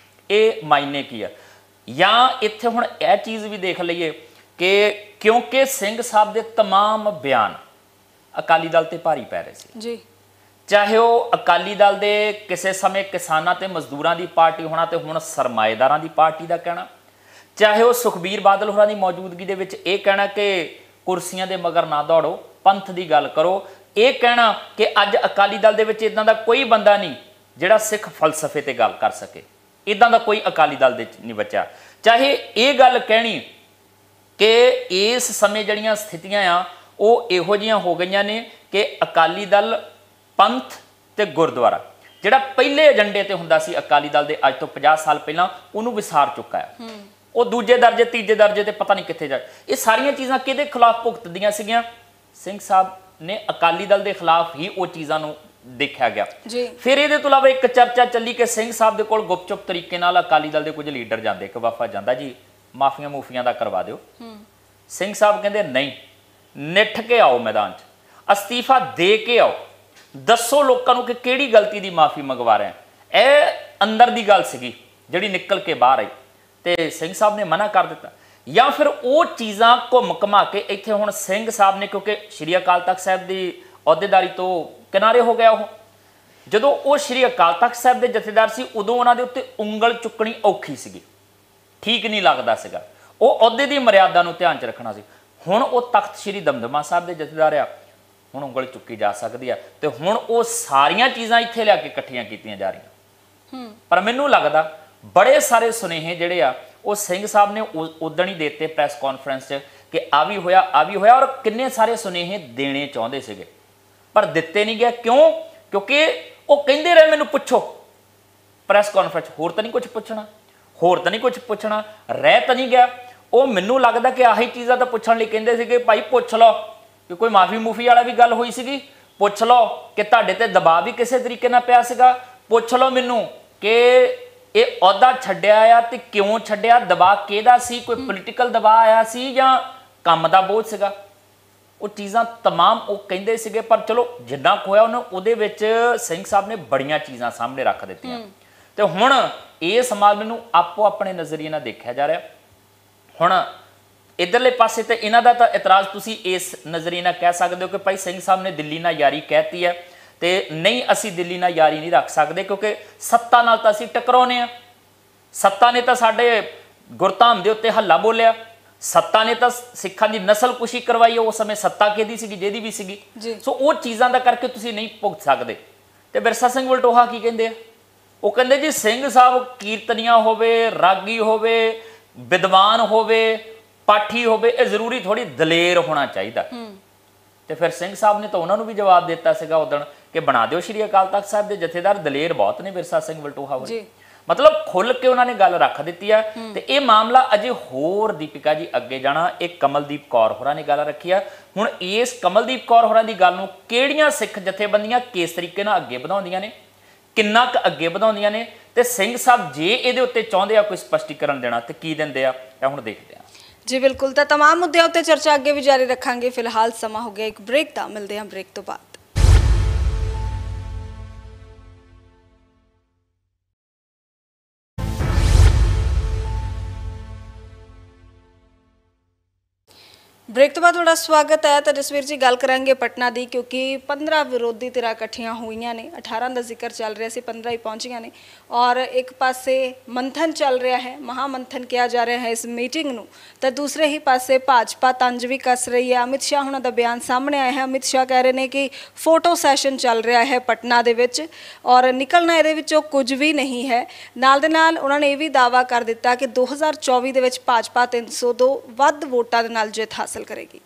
ਇਹ ਮਾਇਨੇ ਕੀ ਆ? ਜਾਂ ਇੱਥੇ ਹੁਣ ਇਹ ਚੀਜ਼ ਵੀ ਦੇਖ ਲਈਏ ਕਿ ਕਿਉਂਕਿ ਸਿੰਘ ਸਾਹਿਬ ਦੇ तमाम ਬਿਆਨ ਅਕਾਲੀ ਦਲ ਤੇ ਭਾਰੀ ਪੈ ਰਹੇ ਸੀ ਜੀ, ਚਾਹੇ ਉਹ ਅਕਾਲੀ ਦਲ ਦੇ ਕਿਸੇ ਸਮੇਂ ਕਿਸਾਨਾਂ ਤੇ ਮਜ਼ਦੂਰਾਂ ਦੀ ਪਾਰਟੀ ਹੋਣਾ ਤੇ ਹੁਣ ਸਰਮਾਏਦਾਰਾਂ ਦੀ ਪਾਰਟੀ ਦਾ ਕਹਿਣਾ, ਚਾਹੇ ਉਹ ਸੁਖਬੀਰ ਬਾਦਲ ਹੋਰਾਂ ਦੀ ਮੌਜੂਦਗੀ ਦੇ ਵਿੱਚ ਇਹ ਕਹਿਣਾ ਕਿ ਕੁਰਸੀਆਂ ਦੇ ਮਗਰ ਨਾ ਦੌੜੋ, ਪੰਥ ਦੀ ਗੱਲ ਕਰੋ, ਇਹ ਕਹਿਣਾ ਕਿ ਅੱਜ ਅਕਾਲੀ ਦਲ ਦੇ ਵਿੱਚ ਇਦਾਂ ਦਾ ਕੋਈ ਬੰਦਾ ਨਹੀਂ ਜਿਹੜਾ ਸਿੱਖ ਫਲਸਫੇ ਤੇ ਗੱਲ ਕਰ ਸਕੇ, ਇਦਾਂ ਦਾ ਕੋਈ ਅਕਾਲੀ ਦਲ ਦੇ ਨਹੀਂ ਬਚਿਆ। ਚਾਹੇ ਇਹ ਗੱਲ ਕਹਿਣੀ ਕਿ ਇਸ ਸਮੇਂ ਜਿਹੜੀਆਂ ਸਥਿਤੀਆਂ ਆ ਉਹ ਇਹੋ ਜਿਹੀਆਂ ਹੋ ਗਈਆਂ ਨੇ ਕਿ ਅਕਾਲੀ ਦਲ ਪੰਥ ਤੇ ਗੁਰਦੁਆਰਾ ਜਿਹੜਾ ਪਹਿਲੇ ਏਜੰਡੇ ਤੇ ਹੁੰਦਾ ਸੀ ਅਕਾਲੀ ਦਲ ਦੇ ਅੱਜ ਤੋਂ 50 ਸਾਲ ਪਹਿਲਾਂ ਉਹਨੂੰ ਵਿਸਾਰ ਚੁੱਕਾ ਹੈ। ਉਹ ਦੂਜੇ ਦਰਜੇ ਤੀਜੇ ਦਰਜੇ ਤੇ ਪਤਾ ਨਹੀਂ ਕਿੱਥੇ ਜਾ। ਇਹ ਸਾਰੀਆਂ ਚੀਜ਼ਾਂ ਕਿਹਦੇ ਖਿਲਾਫ ਭੁਗਤਦੀਆਂ ਸੀਗੀਆਂ? ਸਿੰਘ ਸਾਹਿਬ ਨੇ ਅਕਾਲੀ ਦਲ ਦੇ ਖਿਲਾਫ ਹੀ ਉਹ ਚੀਜ਼ਾਂ ਨੂੰ ਦੇਖਿਆ ਗਿਆ। ਫਿਰ ਇਹਦੇ ਤੋਂ ਇਲਾਵਾ ਇੱਕ ਚਰਚਾ ਚੱਲੀ ਕਿ ਸਿੰਘ ਸਾਹਿਬ ਦੇ ਕੋਲ ਗੁਪਚੁਪ ਤਰੀਕੇ ਨਾਲ ਅਕਾਲੀ ਦਲ ਦੇ ਕੁਝ ਲੀਡਰ ਜਾਂਦੇ, ਇੱਕ ਵਫਦ ਜਾਂਦਾ ਜੀ ਮਾਫੀਆਂ ਮੂਫੀਆਂ ਦਾ ਕਰਵਾ ਦਿਓ। ਸਿੰਘ ਸਾਹਿਬ ਕਹਿੰਦੇ ਨਹੀਂ, ਨਿੱਠ ਕੇ ਆਓ ਮੈਦਾਨ 'ਚ, ਅਸਤੀਫਾ ਦੇ ਕੇ ਆਓ, ਦੱਸੋ ਲੋਕਾਂ ਨੂੰ ਕਿ ਕਿਹੜੀ ਗਲਤੀ ਦੀ ਮਾਫੀ ਮੰਗਵਾ ਰਹੇ ਆ। ਇਹ ਅੰਦਰ ਦੀ ਗੱਲ ਸੀਗੀ ਜਿਹੜੀ ਨਿਕਲ ਕੇ ਬਾਹਰ ਆਈ ਤੇ ਸਿੰਘ ਸਾਹਿਬ ਨੇ ਮਨਾ ਕਰ ਦਿੱਤਾ। ਜਾਂ ਫਿਰ ਉਹ ਚੀਜ਼ਾਂ ਘੁੰਮ ਘਮਾ ਕੇ ਇੱਥੇ ਹੁਣ ਸਿੰਘ ਸਾਹਿਬ ਨੇ, ਕਿਉਂਕਿ ਸ਼੍ਰੀ ਅਕਾਲ ਤਖਤ ਸਾਹਿਬ ਦੀ ਅਹੁਦੇਦਾਰੀ ਤੋਂ ਕਿਨਾਰੇ ਹੋ ਗਿਆ, ਉਹ ਜਦੋਂ ਉਹ ਸ਼੍ਰੀ ਅਕਾਲ ਤਖਤ ਸਾਹਿਬ ਦੇ ਜਥੇਦਾਰ ਸੀ ਉਦੋਂ ਉਹਨਾਂ ਦੇ ਉੱਤੇ ਉਂਗਲ ਚੁੱਕਣੀ ਔਖੀ ਸੀਗੀ, ਠੀਕ ਨਹੀਂ ਲੱਗਦਾ ਸੀਗਾ, ਉਹ ਅਹੁਦੇ ਦੀ ਮਰਿਆਦਾ ਨੂੰ ਧਿਆਨ 'ਚ ਰੱਖਣਾ ਸੀ। ਹੁਣ ਉਹ ਤਖਤ ਸ਼੍ਰੀ ਦਮਦਮਾ ਸਾਹਿਬ ਦੇ ਜਥੇਦਾਰ ਆ, ਹੁਣ ਉਂਗਲ ਚੁੱਕੀ ਜਾ ਸਕਦੀ ਆ ਤੇ ਹੁਣ ਉਹ ਸਾਰੀਆਂ ਚੀਜ਼ਾਂ ਇੱਥੇ ਲਿਆ ਕੇ ਇਕੱਠੀਆਂ ਕੀਤੀਆਂ ਜਾ ਰਹੀਆਂ। ਪਰ ਮੈਨੂੰ ਲੱਗਦਾ ਬੜੇ ਸਾਰੇ ਸੁਨੇਹੇ ਜਿਹੜੇ ਆ ਉਹ ਸਿੰਘ ਸਾਹਿਬ ਨੇ ਉਦਣ ਹੀ ਦੇਤੇ ਪ੍ਰੈਸ ਕਾਨਫਰੰਸ 'ਚ ਕਿ ਆ ਵੀ ਹੋਇਆ, ਆ ਵੀ ਹੋਇਆ, ਔਰ ਕਿੰਨੇ ਸਾਰੇ ਸੁਨੇਹੇ ਦੇਣੇ ਚਾਹੁੰਦੇ ਸੀਗੇ ਪਰ ਦਿੱਤੇ ਨਹੀਂ ਗਏ। ਕਿਉਂ? ਕਿਉਂਕਿ ਉਹ ਕਹਿੰਦੇ ਰਹੇ ਮੈਨੂੰ ਪੁੱਛੋ ਪ੍ਰੈਸ ਕਾਨਫਰੰਸ, ਹੋਰ ਤਾਂ ਨਹੀਂ ਕੁਝ ਪੁੱਛਣਾ, ਹੋਰ ਤਾਂ ਨਹੀਂ ਕੁਝ ਪੁੱਛਣਾ, ਰਹਿ ਤਾਂ ਨਹੀਂ ਗਿਆ। ਉਹ ਮੈਨੂੰ ਲੱਗਦਾ ਕਿ ਆਹੀ ਚੀਜ਼ਾਂ ਤਾਂ ਪੁੱਛਣ ਲਈ ਕਹਿੰਦੇ ਸੀਗੇ, ਭਾਈ ਪੁੱਛ ਲਓ ਕਿ ਕੋਈ ਮਾਫੀ ਮੂਫੀ ਵਾਲਾ ਵੀ ਗੱਲ ਹੋਈ ਸੀਗੀ, ਪੁੱਛ ਲਓ ਕਿ ਤੁਹਾਡੇ ਤੇ ਦਬਾਅ ਵੀ ਕਿਸੇ ਤਰੀਕੇ ਨਾਲ ਪਿਆ ਸੀਗਾ, ਪੁੱਛ ਲਓ ਮੈਨੂੰ ਕਿ ਇਹ ਅਹੁਦਾ ਛੱਡਿਆ ਆ ਤੇ ਕਿਉਂ ਛੱਡਿਆ, ਦਬਾਅ ਕਿਹਦਾ ਸੀ, ਕੋਈ ਪੋਲੀਟੀਕਲ ਦਬਾਅ ਆਇਆ ਸੀ ਜਾਂ ਕੰਮ ਦਾ ਬੋਝ ਸੀਗਾ। ਉਹ ਚੀਜ਼ਾਂ तमाम ਉਹ ਕਹਿੰਦੇ ਸੀਗੇ ਪਰ ਚਲੋ ਜਿੰਨਾ ਕੁ ਹੋਇਆ ਉਹਨੇ ਉਹਦੇ ਵਿੱਚ ਸਿੰਘ ਸਾਹਿਬ ਨੇ ਬੜੀਆਂ ਚੀਜ਼ਾਂ ਸਾਹਮਣੇ ਰੱਖ ਦਿੱਤੀਆਂ ਤੇ ਹੁਣ ਇਹ ਸਮਾਜ ਨੂੰ ਆਪੋ ਆਪਣੇ ਨਜ਼ਰੀਏ ਨਾਲ ਦੇਖਿਆ ਜਾ ਰਿਹਾ। ਹੁਣ ਇਧਰਲੇ ਪਾਸੇ ਤੇ ਇਹਨਾਂ ਦਾ ਤਾਂ ਇਤਰਾਜ਼ ਤੁਸੀਂ ਇਸ ਨਜ਼ਰੀਏ ਨਾਲ ਕਹਿ ਸਕਦੇ ਹੋ ਕਿ ਭਾਈ ਸਿੰਘ ਸਾਹਿਬ ਨੇ ਦਿੱਲੀ ਨਾਲ ਯਾਰੀ ਕਹਿਤੀ ਹੈ ਤੇ ਨਹੀਂ, ਅਸੀਂ ਦਿੱਲੀ ਨਾਲ ਯਾਰੀ ਨਹੀਂ ਰੱਖ ਸਕਦੇ ਕਿਉਂਕਿ ਸੱਤਾ ਨਾਲ ਤਾਂ ਅਸੀਂ ਟਕਰਾਉਨੇ ਆ, ਸੱਤਾ ਨੇ ਤਾਂ ਸਾਡੇ ਗੁਰਧਾਮ ਦੇ ਉੱਤੇ ਹੱਲਾ ਬੋਲਿਆ, ਸੱਤਾ ਨੇ ਤਾਂ ਸਿੱਖਾਂ ਦੀ ਨਸਲਕੁਸ਼ੀ ਕਰਵਾਈ, ਉਸ ਸਮੇਂ ਸੱਤਾ ਕਿਹਦੀ ਸੀਗੀ, ਜਿਹਦੀ ਵੀ ਸੀਗੀ। ਸੋ ਉਹ ਚੀਜ਼ਾਂ ਦਾ ਕਰਕੇ ਤੁਸੀਂ ਨਹੀਂ ਭੁਗਤ ਸਕਦੇ। ਤੇ ਵਿਰਸਾ ਸਿੰਘ ਵਲਟੋਹਾ ਕੀ ਕਹਿੰਦੇ ਆ? ਉਹ ਕਹਿੰਦੇ ਜੀ ਸਿੰਘ ਸਾਹਿਬ ਕੀਰਤਨੀਆ ਹੋਵੇ, ਰਾਗੀ ਹੋਵੇ, ਵਿਦਵਾਨ ਹੋਵੇ, ਪਾਠੀ ਹੋਵੇ, ਇਹ ਜ਼ਰੂਰੀ ਥੋੜੀ ਦਲੇਰ ਹੋਣਾ ਚਾਹੀਦਾ। ਤੇ ਫਿਰ ਸਿੰਘ ਸਾਹਿਬ ਨੇ ਤਾਂ ਉਹਨਾਂ ਨੂੰ ਵੀ ਜਵਾਬ ਦਿੱਤਾ ਸੀਗਾ ਉਦਣ ਕਿ ਬਣਾ ਦਿਓ ਸ਼੍ਰੀ ਅਕਾਲ ਤਖਤ ਸਾਹਿਬ ਦੇ ਜਥੇਦਾਰ, ਦਲੇਰ ਬਹੁਤ ਨੇ ਵਿਰਸਾ ਸਿੰਘ ਵਲਟੋਹਾ ਹੋਵੇ। ਮਤਲਬ ਖੁੱਲ ਕੇ ਉਹਨਾਂ ਨੇ ਗੱਲ ਰੱਖ ਦਿੱਤੀ ਆ ਤੇ ਇਹ ਮਾਮਲਾ ਅਜੇ ਹੋਰ ਦੀਪਿਕਾ ਜੀ ਅੱਗੇ ਜਾਣਾ। ਇਹ ਕਮਲਦੀਪ ਕੌਰ ਹੋਰਾਂ ਨੇ ਗੱਲ ਰੱਖੀ ਆ। ਹੁਣ ਇਸ ਕਮਲਦੀਪ ਕੌਰ ਹੋਰਾਂ ਦੀ ਗੱਲ ਨੂੰ ਕਿਹੜੀਆਂ ਸਿੱਖ ਜਥੇਬੰਦੀਆਂ ਕਿਸ ਤਰੀਕੇ ਨਾਲ ਅੱਗੇ ਵਧਾਉਂਦੀਆਂ ਨੇ, ਕਿੰਨਾ ਕੁ ਅੱਗੇ ਵਧਾਉਂਦੀਆਂ ਨੇ ਤੇ ਸਿੰਘ ਸਾਹਿਬ ਜੇ ਇਹਦੇ ਉੱਤੇ ਚਾਹੁੰਦੇ ਆ ਕੋਈ ਸਪਸ਼ਟੀਕਰਨ ਦੇਣਾ ਤੇ ਕੀ ਦਿੰਦੇ ਆ, ਇਹ ਹੁਣ ਦੇਖਦੇ ਆ। ਜੀ ਬਿਲਕੁਲ, ਤਾਂ तमाम ਮੁੱਦਿਆਂ ਉੱਤੇ ਚਰਚਾ ਅੱਗੇ ਵੀ ਜਾਰੀ ਰੱਖਾਂਗੇ। ਫਿਲਹਾਲ ਸਮਾਂ ਹੋ ਗਿਆ ਇੱਕ ਬ੍ਰੇਕ ਦਾ, ਮਿਲਦੇ ਹਾਂ ਬ੍ਰੇਕ ਤੋਂ ਬਾਅਦ। ब्रेक तो बाद थोड़ा स्वागत है। तो जसवीर जी गल करांगे पटना दी, क्योंकि 15 विरोधी धिरां इकट्ठियां हुई ने, 18 का जिक्र चल रहा सी, 15 ही पहुंचिया ने और एक पासे मंथन चल रहा है, महामंथन किया जा रहा है इस मीटिंग नूं, तो दूसरे ही पासे भाजपा तंज भी कस रही है। अमित शाह हुणां दा बयान सामने आया है। अमित शाह कह रहे हैं कि फोटो सैशन चल रहा है पटना दे विच और निकलना इहदे विचों कुछ भी नहीं है। नाल दे नाल उन्होंने ये भी दावा कर दिता कि 2024 दे विच भाजपा 300 ਤੋਂ ਵੱਧ ਵੋਟਾਂ ਦੇ ਨਾਲ ਜਿੱਤ ਹਾਸਲ ਕਰੇਗੀ।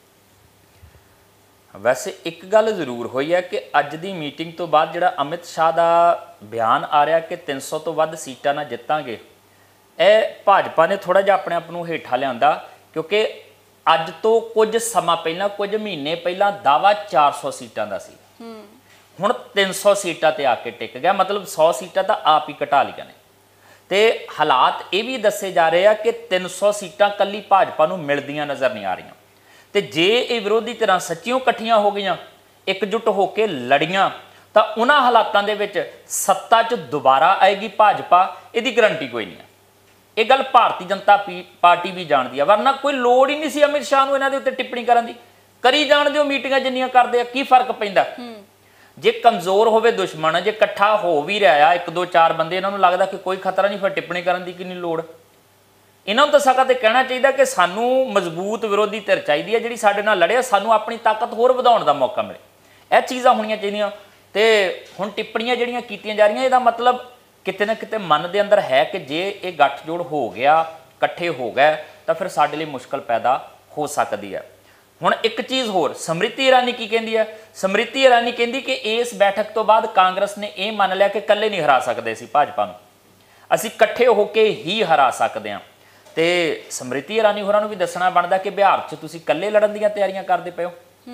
ਵੈਸੇ ਇੱਕ ਗੱਲ ਜ਼ਰੂਰ ਹੋਈ ਹੈ ਕਿ ਅੱਜ ਦੀ ਮੀਟਿੰਗ ਤੋਂ ਬਾਅਦ ਜਿਹੜਾ ਅਮਿਤ ਸ਼ਾਹ ਦਾ ਬਿਆਨ ਆ ਰਿਹਾ ਕਿ 300 ਤੋਂ ਵੱਧ ਸੀਟਾਂ ਨਾਲ ਜਿੱਤਾਂਗੇ, ਇਹ ਭਾਜਪਾ ਨੇ ਥੋੜਾ ਜਿਹਾ ਆਪਣੇ ਆਪ ਨੂੰ ਹੇਠਾਂ ਲਿਆਂਦਾ ਕਿਉਂਕਿ ਅੱਜ ਤੋਂ ਕੁਝ ਸਮਾਂ ਪਹਿਲਾਂ, ਕੁਝ ਮਹੀਨੇ ਪਹਿਲਾਂ ਦਾਵਾ 400 ਸੀਟਾਂ ਦਾ ਸੀ, ਹੁਣ 300 ਸੀਟਾਂ ਤੇ ਆ ਕੇ ਟਿਕ ਗਿਆ। ਮਤਲਬ 100 ਸੀਟਾਂ ਤਾਂ ਆਪ ਹੀ ਘਟਾ ਲਈਆਂ ਨੇ ਤੇ ਹਾਲਾਤ ਇਹ ਵੀ ਦੱਸੇ ਜਾ ਰਹੇ ਆ ਕਿ 300 ਸੀਟਾਂ ਕੱਲੀ ਭਾਜਪਾ ਨੂੰ ਮਿਲਦੀਆਂ ਨਜ਼ਰ ਨਹੀਂ ਆ ਰਹੀਆਂ ਤੇ ਜੇ ਇਹ ਵਿਰੋਧੀ ਧਿਰਾਂ ਸੱਚੀਓ ਇਕੱਠੀਆਂ ਹੋ ਗਈਆਂ, ਇਕਜੁੱਟ ਹੋ ਕੇ ਲੜੀਆਂ ਤਾਂ ਉਹਨਾਂ ਹਾਲਾਤਾਂ ਦੇ ਵਿੱਚ ਸੱਤਾ 'ਚ ਦੁਬਾਰਾ ਆਏਗੀ ਭਾਜਪਾ, ਇਹਦੀ ਗਰੰਟੀ ਕੋਈ ਨਹੀਂ ਹੈ। ਇਹ ਗੱਲ ਭਾਰਤੀ ਜਨਤਾ ਪਾਰਟੀ ਵੀ ਜਾਣਦੀ ਆ, ਵਰਨਾ ਕੋਈ ਲੋੜ ਹੀ ਨਹੀਂ ਸੀ ਅਮਿਤ ਸ਼ਾਹ ਨੂੰ ਇਹਨਾਂ ਦੇ ਉੱਤੇ ਟਿੱਪਣੀ ਕਰਨ ਦੀ। ਕਰੀ ਜਾਣ ਦਿਓ ਮੀਟਿੰਗਾਂ ਜਿੰਨੀਆਂ ਕਰਦੇ ਆ, ਕੀ ਫਰਕ ਪੈਂਦਾ। ਜੇ ਕਮਜ਼ੋਰ ਹੋਵੇ ਦੁਸ਼ਮਣ, ਜੇ ਇਕੱਠਾ ਹੋ ਵੀ ਰਿਹਾ ਆ 1 2 4 ਬੰਦੇ, ਇਹਨਾਂ ਨੂੰ ਲੱਗਦਾ ਕਿ ਕੋਈ ਖਤਰਾ ਨਹੀਂ, ਫਿਰ ਟਿੱਪਣੀ ਕਰਨ ਦੀ ਕਿੰਨੀ ਲੋੜ। ਇਹਨਾਂ ਨੂੰ ਤਾਂ ਸਗਾ ਤੇ ਕਹਿਣਾ ਚਾਹੀਦਾ ਕਿ ਸਾਨੂੰ ਮਜ਼ਬੂਤ ਵਿਰੋਧੀ ਧਿਰ ਚਾਹੀਦੀ ਹੈ ਜਿਹੜੀ ਸਾਡੇ ਨਾਲ ਲੜੇ, ਸਾਨੂੰ ਆਪਣੀ ਤਾਕਤ ਹੋਰ ਵਧਾਉਣ ਦਾ ਮੌਕਾ ਮਿਲੇ। ਇਹ ਚੀਜ਼ਾਂ ਹੋਣੀਆਂ ਚਾਹੀਦੀਆਂ। ਤੇ ਹੁਣ ਟਿੱਪਣੀਆਂ ਜਿਹੜੀਆਂ ਕੀਤੀਆਂ ਜਾ ਰਹੀਆਂ, ਇਹਦਾ ਮਤਲਬ ਕਿਤੇ ਨਾ ਕਿਤੇ ਮਨ ਦੇ ਅੰਦਰ ਹੈ ਕਿ ਜੇ ਇਹ ਗੱਠਜੋੜ ਹੋ ਗਿਆ, ਇਕੱਠੇ ਹੋ ਗਏ, ਤਾਂ ਫਿਰ ਸਾਡੇ ਲਈ ਮੁਸ਼ਕਲ ਪੈਦਾ ਹੋ ਸਕਦੀ ਹੈ। ਹੁਣ ਇੱਕ ਚੀਜ਼ ਹੋਰ, ਸਮ੍ਰਿਤੀ ਇਰਾਨੀ ਕੀ ਕਹਿੰਦੀ ਹੈ? ਸਮ੍ਰਿਤੀ ਇਰਾਨੀ ਕਹਿੰਦੀ ਕਿ ਇਸ ਬੈਠਕ ਤੋਂ ਬਾਅਦ ਕਾਂਗਰਸ ਨੇ ਇਹ ਮੰਨ ਲਿਆ ਕਿ ਇਕੱਲੇ ਨਹੀਂ ਹਰਾ ਸਕਦੇ ਅਸੀਂ ਭਾਜਪਾ ਨੂੰ, ਅਸੀਂ ਇਕੱਠੇ ਹੋ ਕੇ ਹੀ ਹਰਾ ਸਕਦੇ ਹਾਂ। ਤੇ ਸਮ੍ਰਿਤੀ ਇਰਾਨੀ ਹੋਰਾਂ ਨੂੰ ਵੀ ਦੱਸਣਾ ਬਣਦਾ ਕਿ ਬਿਹਾਰ 'ਚ ਤੁਸੀਂ ਇਕੱਲੇ ਲੜਨ ਦੀਆਂ ਤਿਆਰੀਆਂ ਕਰਦੇ ਪਏ ਹੋ,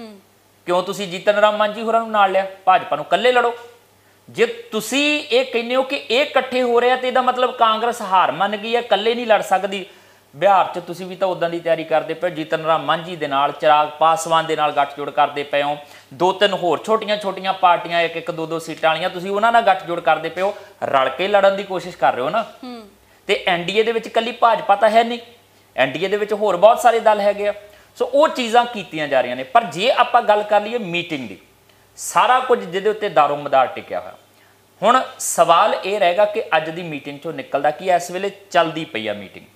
ਕਿਉਂ ਤੁਸੀਂ ਜੀਤਨ ਰਾਮ ਮਾਂਝੀ ਹੋਰਾਂ ਨੂੰ ਨਾਲ ਲਿਆ? ਭਾਜਪਾ ਨੂੰ ਇਕੱਲੇ ਲੜੋ। ਜੇ ਤੁਸੀਂ ਇਹ ਕਹਿੰਦੇ ਹੋ ਕਿ ਇਹ ਇਕੱਠੇ ਹੋ ਰਹੇ ਆ ਤੇ ਇਹਦਾ ਮਤਲਬ ਕਾਂਗਰਸ ਹਾਰ ਮੰਨ ਗਈ ਹੈ, ਇਕੱਲੇ ਨਹੀਂ ਲੜ ਸਕਦੀ। ਬਿਹਾਰ 'ਚ ਤੁਸੀਂ ਵੀ ਤਾਂ ਉਦਾਂ ਦੀ ਤਿਆਰੀ ਕਰਦੇ ਪਏ, ਜੀਤਨ ਰਾਮ ਮਾਂਝੀ ਦੇ ਨਾਲ, ਚਿਰਾਗ ਪਾਸਵਾਨ ਦੇ ਨਾਲ ਗੱਠਜੋੜ ਕਰਦੇ ਪਏ ਹੋ, 2-3 ਹੋਰ ਛੋਟੀਆਂ ਪਾਰਟੀਆਂ 1-1 2-2 ਸੀਟਾਂ ਵਾਲੀਆਂ, ਤੁਸੀਂ ਉਹਨਾਂ ਨਾਲ ਗੱਠਜੋੜ ਕਰਦੇ ਪਏ ਹੋ, ਰਲ ਕੇ ਲੜਨ ਦੀ ਕੋਸ਼ਿਸ਼ ਕਰ ਰਹੇ ਹੋ ਨਾ। ਤੇ ਐਨਡੀਏ ਦੇ ਵਿੱਚ ਇਕੱਲੀ ਭਾਜਪਾ ਤਾਂ ਹੈ ਨਹੀਂ, ਐਨਡੀਏ ਦੇ ਵਿੱਚ ਹੋਰ ਬਹੁਤ ਸਾਰੇ ਦਲ ਹੈਗੇ ਆ। ਸੋ ਉਹ ਚੀਜ਼ਾਂ ਕੀਤੀਆਂ ਜਾ ਰਹੀਆਂ ਨੇ। ਪਰ ਜੇ ਆਪਾਂ ਗੱਲ ਕਰ ਲਈਏ ਮੀਟਿੰਗ ਦੀ, ਸਾਰਾ ਕੁਝ ਜਿਹਦੇ ਉੱਤੇ ਦਾਰੋ ਮਦਾਰ ਟਿਕਿਆ ਹੋਇਆ, ਹੁਣ ਸਵਾਲ ਇਹ ਰਹੇਗਾ ਕਿ ਅੱਜ ਦੀ ਮੀਟਿੰਗ 'ਚੋਂ ਨਿਕਲਦਾ ਕੀ? ਇਸ ਵੇਲੇ ਚੱਲਦੀ ਪਈ ਆ ਮੀਟਿੰਗ,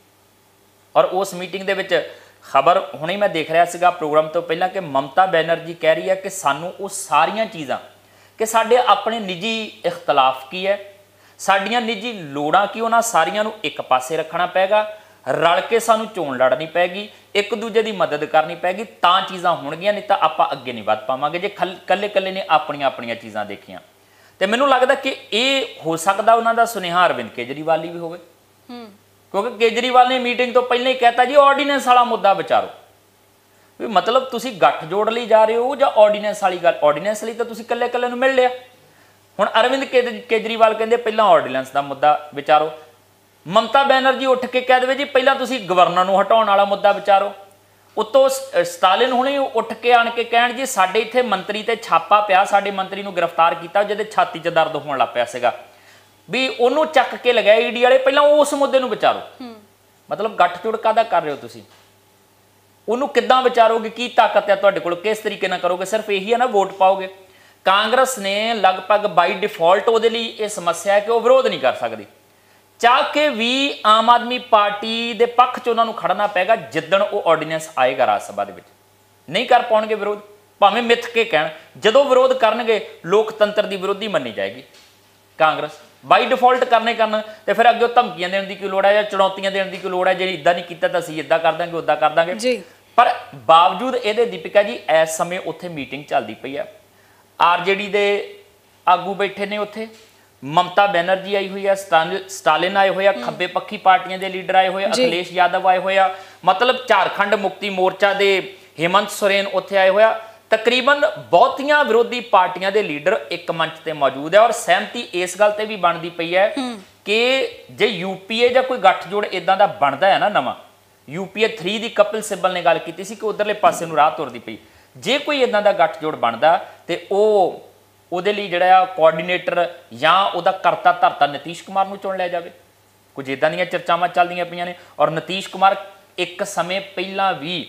ਔਰ ਉਸ ਮੀਟਿੰਗ ਦੇ ਵਿੱਚ ਖਬਰ ਹੁਣੇ ਮੈਂ ਦੇਖ ਰਿਹਾ ਸੀਗਾ ਪ੍ਰੋਗਰਾਮ ਤੋਂ ਪਹਿਲਾਂ ਕਿ ਮਮਤਾ ਬੈਨਰਜੀ ਕਹਿ ਰਹੀ ਹੈ ਕਿ ਸਾਨੂੰ ਉਹ ਸਾਰੀਆਂ ਚੀਜ਼ਾਂ, ਕਿ ਸਾਡੇ ਆਪਣੇ ਨਿੱਜੀ ਇਖਤਲਾਫ ਕੀ ਹੈ, ਸਾਡੀਆਂ ਨਿੱਜੀ ਲੋੜਾਂ ਕੀ, ਉਹਨਾਂ ਸਾਰੀਆਂ ਨੂੰ ਇੱਕ ਪਾਸੇ ਰੱਖਣਾ ਪਏਗਾ, ਰਲ ਕੇ ਸਾਨੂੰ ਚੋਣ ਲੜਨੀ ਪੈਗੀ, ਇੱਕ ਦੂਜੇ ਦੀ ਮਦਦ ਕਰਨੀ ਪੈਗੀ, ਤਾਂ ਚੀਜ਼ਾਂ ਹੋਣਗੀਆਂ, ਨਹੀਂ ਤਾਂ ਆਪਾਂ ਅੱਗੇ ਨਹੀਂ ਵੱਧ ਪਾਵਾਂਗੇ ਜੇ ਕੱਲੇ ਨੇ ਆਪਣੀਆਂ ਚੀਜ਼ਾਂ ਦੇਖੀਆਂ। ਤੇ ਮੈਨੂੰ ਲੱਗਦਾ ਕਿ ਇਹ ਹੋ ਸਕਦਾ ਉਹਨਾਂ ਦਾ ਸੁਨੇਹਾ ਅਰਵਿੰਦ ਕੇਜਰੀਵਾਲ ਲਈ ਵੀ ਹੋਵੇ, ਕਿਉਂਕਿ ਕੇਜਰੀਵਾਲ ਨੇ ਮੀਟਿੰਗ ਤੋਂ ਪਹਿਲਾਂ ਹੀ ਕਹਿਤਾ ਜੀ ਆਰਡੀਨੈਂਸ ਵਾਲਾ ਮੁੱਦਾ ਵਿਚਾਰੋ। ਵੀ ਮਤਲਬ ਤੁਸੀਂ ਗੱਠਜੋੜ ਲਈ ਜਾ ਰਹੇ ਹੋ ਜਾਂ ਆਰਡੀਨੈਂਸ ਵਾਲੀ ਗੱਲ? ਆਰਡੀਨੈਂਸ ਲਈ ਤਾਂ ਤੁਸੀਂ ਕੱਲੇ ਨੂੰ ਮਿਲ ਲਿਆ। ਹੁਣ ਅਰਵਿੰਦ ਕੇਜਰੀਵਾਲ ਕਹਿੰਦੇ ਪਹਿਲਾਂ ਆਰਡੀਨੈਂਸ ਦਾ ਮੁੱਦਾ ਵਿਚਾਰੋ। ਮਮਤਾ ਬੈਨਰਜੀ ਉੱਠ ਕੇ ਕਹਿ ਦੇਵੇ ਜੀ ਪਹਿਲਾਂ ਤੁਸੀਂ ਗਵਰਨਰ ਨੂੰ ਹਟਾਉਣ ਵਾਲਾ ਮੁੱਦਾ ਵਿਚਾਰੋ। ਉੱਤੋਂ ਸਟਾਲਿਨ ਹੁਣੇ ਉੱਠ ਕੇ ਆਣ ਕੇ ਕਹਿਣ ਜੀ ਸਾਡੇ ਇੱਥੇ ਮੰਤਰੀ ਤੇ ਛਾਪਾ ਪਿਆ, ਸਾਡੇ ਮੰਤਰੀ ਨੂੰ ਗ੍ਰਿਫਤਾਰ ਕੀਤਾ ਜਿਹਦੇ ਛਾਤੀ 'ਚ ਦਰਦ ਹੋਣ ਲੱਗ ਪਿਆ ਸੀਗਾ, ਵੀ ਉਹਨੂੰ ਚੱਕ ਕੇ ਲਗਾਇਆ ਈਡੀ ਵਾਲੇ, ਪਹਿਲਾਂ ਉਸ ਮੁੱਦੇ ਨੂੰ ਵਿਚਾਰੋ। ਮਤਲਬ ਗੱਠਜੋੜ ਕਾਹਦਾ ਕਰ ਰਹੇ ਹੋ ਤੁਸੀਂ? ਉਹਨੂੰ ਕਿੱਦਾਂ ਵਿਚਾਰੋਗੇ? ਕੀ ਤਾਕਤ ਹੈ ਤੁਹਾਡੇ ਕੋਲ? ਕਿਸ ਤਰੀਕੇ ਨਾਲ ਕਰੋਗੇ? ਸਿਰਫ ਇਹੀ ਹੈ ਨਾ, ਵੋਟ ਪਾਓਗੇ। ਕਾਂਗਰਸ ਨੇ ਲਗਭਗ ਬਾਈ ਡਿਫਾਲਟ ਉਹਦੇ ਲਈ ਇਹ ਸਮੱਸਿਆ ਹੈ ਕਿ ਉਹ ਵਿਰੋਧ ਨਹੀਂ ਕਰ ਸਕਦੀ। ਚਾਹ ਕੇ ਵੀ ਆਮ ਆਦਮੀ ਪਾਰਟੀ ਦੇ ਪੱਖ 'ਚ ਉਹਨਾਂ ਨੂੰ ਖੜਨਾ ਪਏਗਾ। ਜਿੱਦਣ ਉਹ ਆਰਡੀਨੈਂਸ ਆਏਗਾ ਰਾਜ ਸਭਾ ਦੇ ਵਿੱਚ, ਨਹੀਂ ਕਰ ਪਾਉਣਗੇ ਵਿਰੋਧ, ਭਾਵੇਂ ਮਿੱਥ ਕੇ ਕਹਿਣ। ਜਦੋਂ ਵਿਰੋਧ ਕਰਨਗੇ ਲੋਕਤੰਤਰ ਦੀ ਵਿਰੋਧੀ ਮੰਨੀ ਜਾਏਗੀ ਕਾਂਗਰਸ। ਬਾਈ ਡਿਫਾਲਟ ਕਰਨ ਤੇ ਫਿਰ ਅੱਗੇ ਧਮਕੀਆਂ ਦੇਣ ਦੀ ਕੀ ਲੋੜ ਹੈ ਜਾਂ ਚੁਣੌਤੀਆਂ ਦੇਣ ਦੀ ਕੀ ਲੋੜ ਹੈ? ਜੇ ਇੱਦਾਂ ਨਹੀਂ ਕੀਤਾ ਤਾਂ ਅਸੀਂ ਇੱਦਾਂ ਕਰ ਦਾਂਗੇ, ਉੱਦਾਂ ਕਰ ਦਾਂਗੇ। ਪਰ ਬਾਵਜੂਦ ਇਹਦੇ ਦੀਪਿਕਾ ਜੀ ਇਸ ਸਮੇਂ ਉੱਥੇ ਮੀਟਿੰਗ ਚੱਲਦੀ ਪਈ ਆ, ਆਰਜੇਡੀ ਦੇ ਆਗੂ ਬੈਠੇ ਨੇ ਉੱਥੇ, ਮਮਤਾ ਬੈਨਰਜੀ ਆਈ ਹੋਈ ਆ, ਸਟਾਲਿਨ ਆਏ ਹੋਏ ਆ, ਖੱਬੇ ਪੱਖੀ ਪਾਰਟੀਆਂ ਦੇ ਲੀਡਰ ਆਏ ਹੋਏ ਆ, ਅਖਿਲੇਸ਼ ਯਾਦਵ ਆਏ ਹੋਏ ਆ, ਮਤਲਬ ਝਾਰਖੰਡ ਮੁਕਤੀ ਮੋਰਚਾ ਦੇ ਹੇਮੰਤ ਸੋਰੇਨ ਉੱਥੇ ਆਏ ਹੋਏ ਆ। ਤਕਰੀਬਨ ਬਹੁਤੀਆਂ ਵਿਰੋਧੀ ਪਾਰਟੀਆਂ ਦੇ ਲੀਡਰ ਇੱਕ ਮੰਚ ਤੇ ਮੌਜੂਦ ਹੈ, ਔਰ ਸਹਿਮਤੀ ਇਸ ਗੱਲ ਤੇ ਵੀ ਬਣਦੀ ਪਈ ਹੈ ਕਿ ਜੇ ਯੂਪੀਏ ਜਾਂ ਕੋਈ ਗੱਠਜੋੜ ਇਦਾਂ ਦਾ ਬਣਦਾ ਹੈ ਨਾ ਨਵਾਂ, ਯੂਪੀਏ 3 ਦੀ ਕਪਿਲ ਸਿੱਬਲ ਨੇ ਗੱਲ ਕੀਤੀ ਸੀ ਕਿ ਉਧਰਲੇ ਪਾਸੇ ਨੂੰ ਰਾਹ ਤੁਰਦੀ ਪਈ, ਜੇ ਕੋਈ ਇਦਾਂ ਦਾ ਗੱਠਜੋੜ ਬਣਦਾ ਤੇ ਉਹਦੇ ਲਈ ਜਿਹੜਾ ਆ ਕੋਆਰਡੀਨੇਟਰ ਜਾਂ ਉਹਦਾ ਕਰਤਾ ਧਰਤਾ ਨਿਤੀਸ਼ ਕੁਮਾਰ ਨੂੰ ਚੁਣ ਲਿਆ ਜਾਵੇ। ਕੁਝ ਇਦਾਂ ਦੀਆਂ ਚਰਚਾਵਾਂ ਚੱਲਦੀਆਂ ਪਈਆਂ ਨੇ। ਔਰ ਨਿਤੀਸ਼ ਕੁਮਾਰ ਇੱਕ ਸਮੇਂ ਪਹਿਲਾਂ ਵੀ